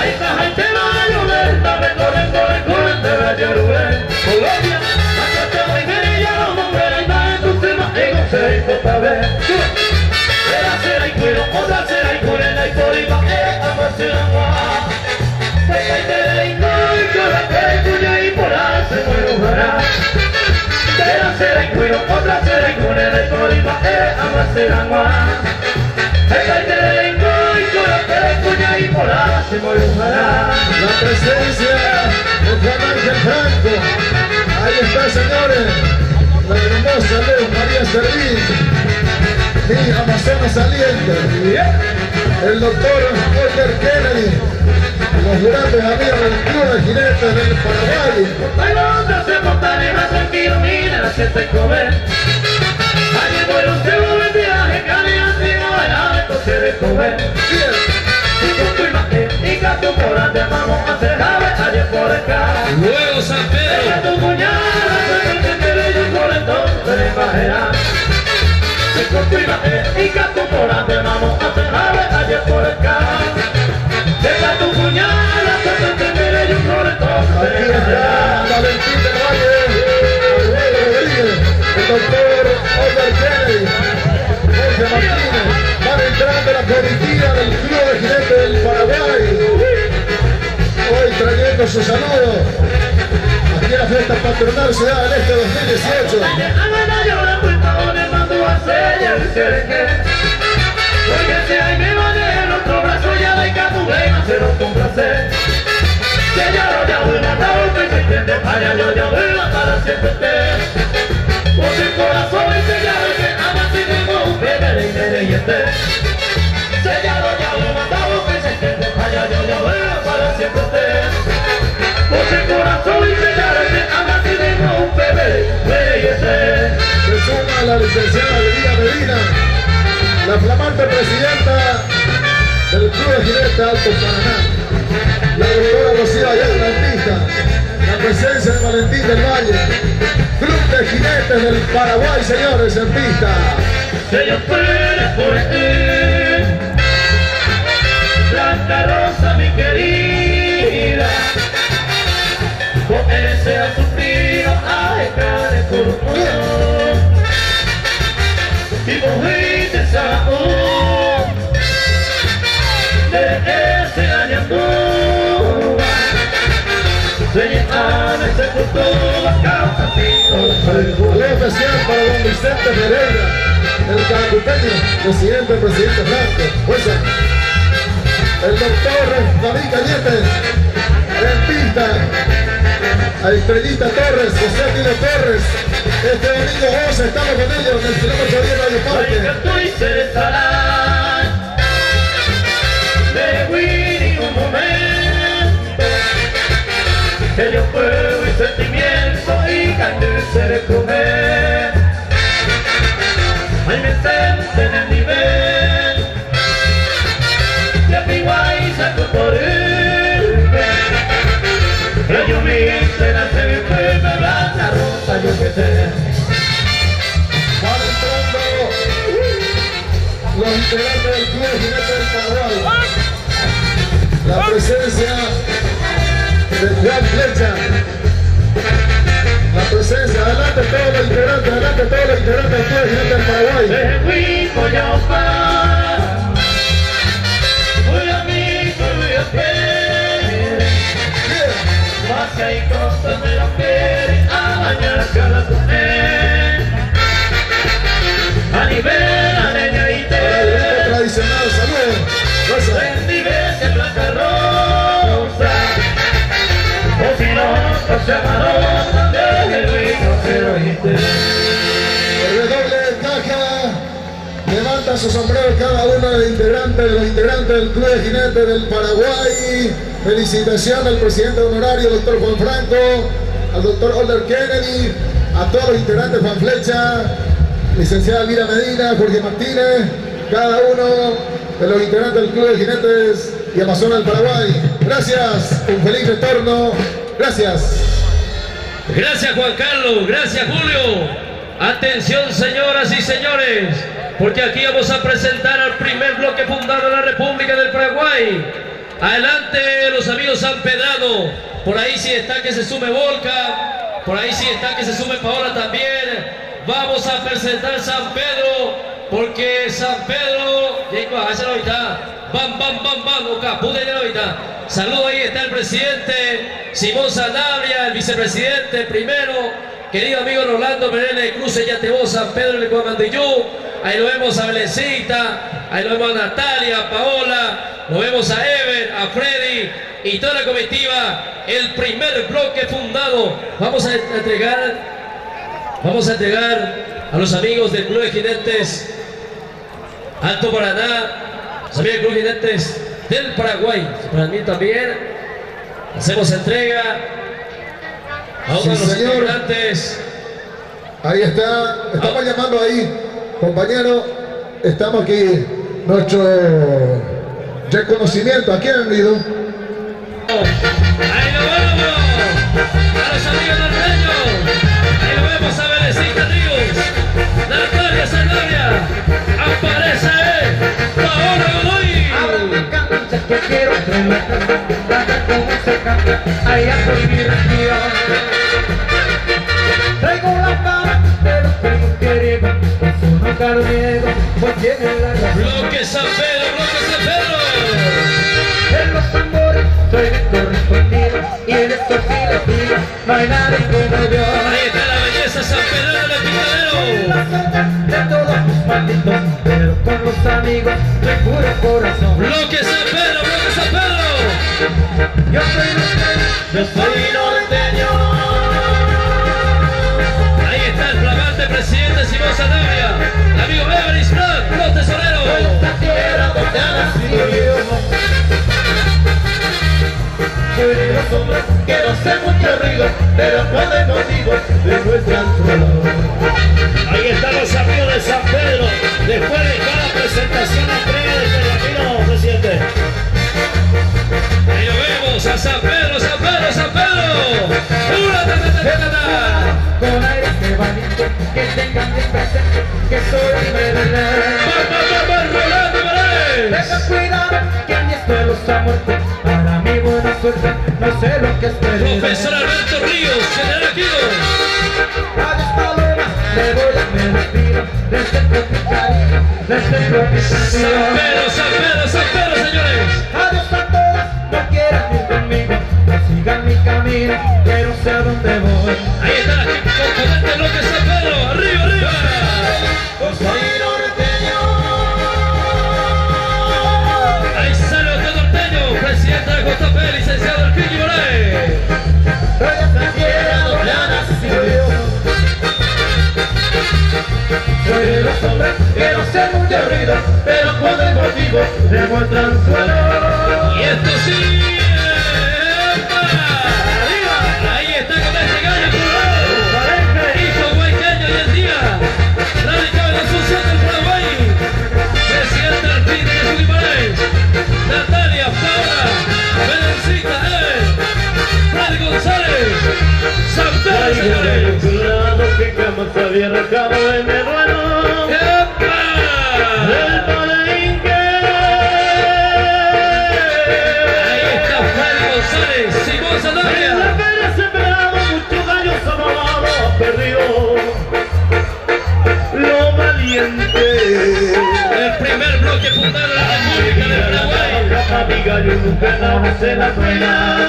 La presencia de Juan Ángel Franco. Ahí está, señores, la hermosa Luz María Servín, mi Amazona saliente, el doctor Walter Kennedy, los grandes amigos del Club de Jinetes del Paraguay. Luego San Pedro. Aquí está Valentín del Valle, el doctor Walter Kennedy, Jorge Martínez, van entrando la comitiva del Club de Jinetes del Paraguay, hoy trayendo su saludo aquí en la fiesta patronal Ciudad del Este dos mil dieciocho. Se suma la licenciada Elvira Medina, la flamante presidenta del Club de Jinetes Alto Paraná, la doctora Rocío Ayala Artista, la presencia de Valentín del Valle, Club de Jinetes del Paraguay, señores, en pista. Señor Pérez, por ti, Blanca Rosa, mi querida, por ese ha sufrido a de tu y cogiste Saúl de ese año Cuba, señalando ese futuro causa Un especial para don Vicente Pereira, el cacuteño, presidente, presidente Franco. Fuerza. el doctor David Cañete, en pista, a Estrellita Torres, José Tino Torres. Este domingo once estamos con ellos en el kilómetro diez Radio Parque. De Winnie un momento, que dio fuego y sentimiento y ganas de comer. Ay, me siento en el nivel de mi guay saco por él. Rayo mi se la se me fue, me blanca rosa, yo que sé. Van entrando los integrantes del Club Jinete del Paraguay. La presencia de Juan Flecha. La presencia, adelante todos los integrantes, adelante todos los integrantes del Club Jinete del Paraguay. Voy a opar, voy a mí, voy a ver. Pasa y cosas me la quieren a bañar cada comer. A nivel, a leña y te. Tradicional, saludos. Gracias. Bendives en blanca rosa. O si no, no se amarona de el vino pero oíste. El redoble de caja levanta su sombrero cada uno de los integrantes, de los integrantes del Club de Jinetes del Paraguay. Felicitación al presidente honorario, doctor Juan Franco, al doctor Older Kennedy, a todos los integrantes, Juan Flecha, licenciada Elvira Medina, Jorge Martínez, cada uno de los integrantes del Club de Jinetes y Amazonas del Paraguay. Gracias, un feliz retorno. Gracias. Gracias Juan Carlos, gracias Julio. Atención señoras y señores, porque aquí vamos a presentar al primer bloque fundado en la República del Paraguay. Adelante los amigos San Pedrano, por ahí sí está que se sume Volca, por ahí sí está que se sume Paola también. Vamos a presentar San Pedro, porque San Pedro, bam, bam, bam, bam, oca, pude de ahorita. Saludos, ahí está el presidente Simón Sanabria, el vicepresidente primero, querido amigo Rolando Menéndez Cruz, ya te vos, San Pedro de Cuamandillú. Ahí lo vemos a Belencita, ahí lo vemos a Natalia, a Paola, lo vemos a Ever, a Freddy y toda la comitiva. El primer bloque fundado. Vamos a entregar, vamos a entregar a los amigos del Club de Jinetes Alto Paraná, los amigos del Club de Jinetes del Paraguay. Para mí también hacemos entrega a uno Sí, de los señor. integrantes. Ahí está, estamos llamando ahí, compañero, estamos aquí, nuestro reconocimiento, ¿a quién han ido? Ahí lo vemos, a los amigos norteños, ahí lo vemos a Belecita Ríos, Natalia Sanabria, aparece Paola Godoy. Que quiero traigo como se canta, ahí estoy mi región. Traigo la fama, pero tengo querido, pues uno caro miedo, pues tiene la razón. Bloque San Pedro, bloque San Pedro. En los tambores soy bien correspondido, y en estos filas filas no hay nadie como yo. Ahí está la belleza San Pedro del Picadero. La sombra de todos mis malditos, pero con los amigos de puro corazón. Bloque San Pedro, bloque San Pedro. Yo soy norteño, yo soy norteño. Ahí está el flamante presidente Simón Sanabria, el amigo Everest Frank, los tesoreros. Esta tierra donde ha nacido yo. Soy de los hombres que no sé mucho ruido, pero cuando hay motivos demuestran su valor. Ahí están los amigos de San Pedro. Después de cada presentación, entrega del pergamino, presidente. Ahí lo vemos a San Pedro, San Pedro, San Pedro. ¡Una, ta, ta, ta, ta, ta! Con aire de valiente, que tengan bien presente que soy hombre de ley. ¡Van, van, van, van, Rolando Morales! Tengan cuidado, que en mi suelo está muerto. Para mi buena suerte, no sé lo que es pedir. Profesor Alberto Ríos, general Aquino. Adiós paloma, me voy a me despido. Les tengo mi cariño, les tengo mi San canción. Pedro, San Pedro, San Pedro, señores. Adiós a todas, no quieran ir conmigo. No sigan mi camino, que no sé a dónde voy. Ahí está la componente bloque San Pedro. Arriba, arriba. Yo soy norteño. Ahí sale otro norteño. demuestran su valor. Y esto sí, ¡epa! Ahí está con este gallo colorado, hijo guayqueño hoy en día, radicado en la Asunción del Paraguay, presidente del P I D de Sulimares, Natalia, Paula, Berencita, eh, Freddy González, San Pedro, señores. Que jamás había arrancado en el ruano. ¡Epa! El palenque. Ahí está Freddy González, Simón En la Sanabria. feria se pegaba, muchos gallos amados perdió. Lo valiente. El primer bloque fundado en la República del Paraguay. Mi gallo nunca damos en la pena.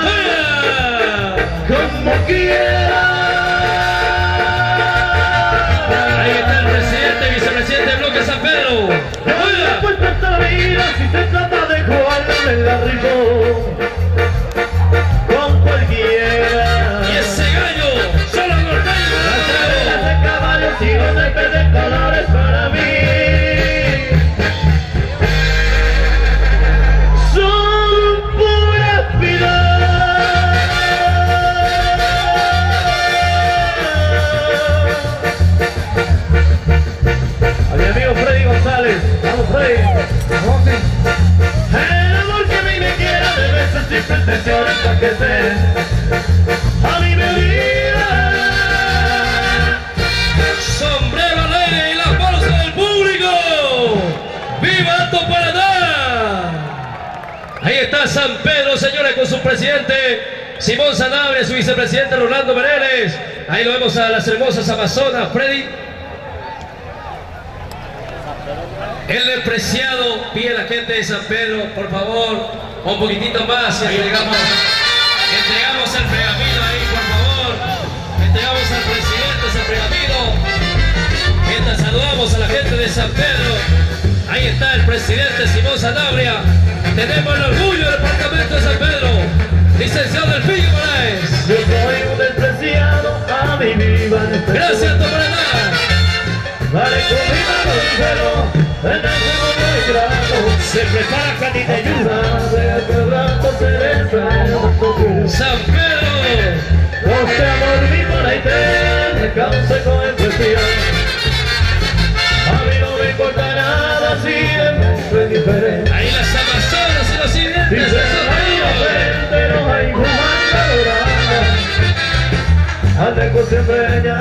Como quiera. Ahí está el presidente y vicepresidente del bloque San Pedro. ¡Oiga! Pues tanta vida si se trata de jugarle la rico con cualquiera. Y ese gallo, solo norteño. Las carreras de caballos y los nepes de colores para mí son pura vida. A mi amigo Freddy González, vamos Freddy, vamos sí. El amor que a mí me quiera de besos sin pretensiones pa' que se a mí me viva. Sombrero al aire y la bolsa del público. ¡Viva Alto Paraná! Ahí está San Pedro, señores, con su presidente Simón Sanabria, su vicepresidente Rolando Mereles. Ahí lo vemos a las hermosas amazonas, Freddy. El despreciado pide a la gente de San Pedro, por favor, un poquitito más y entregamos, entregamos el pergamino ahí, por favor. Entregamos al presidente ese pergamino. Mientras saludamos a la gente de San Pedro, ahí está el presidente Simón Sanabria. Tenemos el orgullo del departamento de San Pedro, licenciado Delfín Moraes. Yo soy un despreciado a mi vida. Gracias, Alto Paraná. Vale con mi mano ligero. En el mundo muy grato se prepara Catita y Yuda. San Pedro, no se amor por ahí te descanse con el poesía. A mí no me importa nada si es diferente. Ahí las amazonas y los incidentes de San Pedro. No hay fumando dorada. Ande con siempre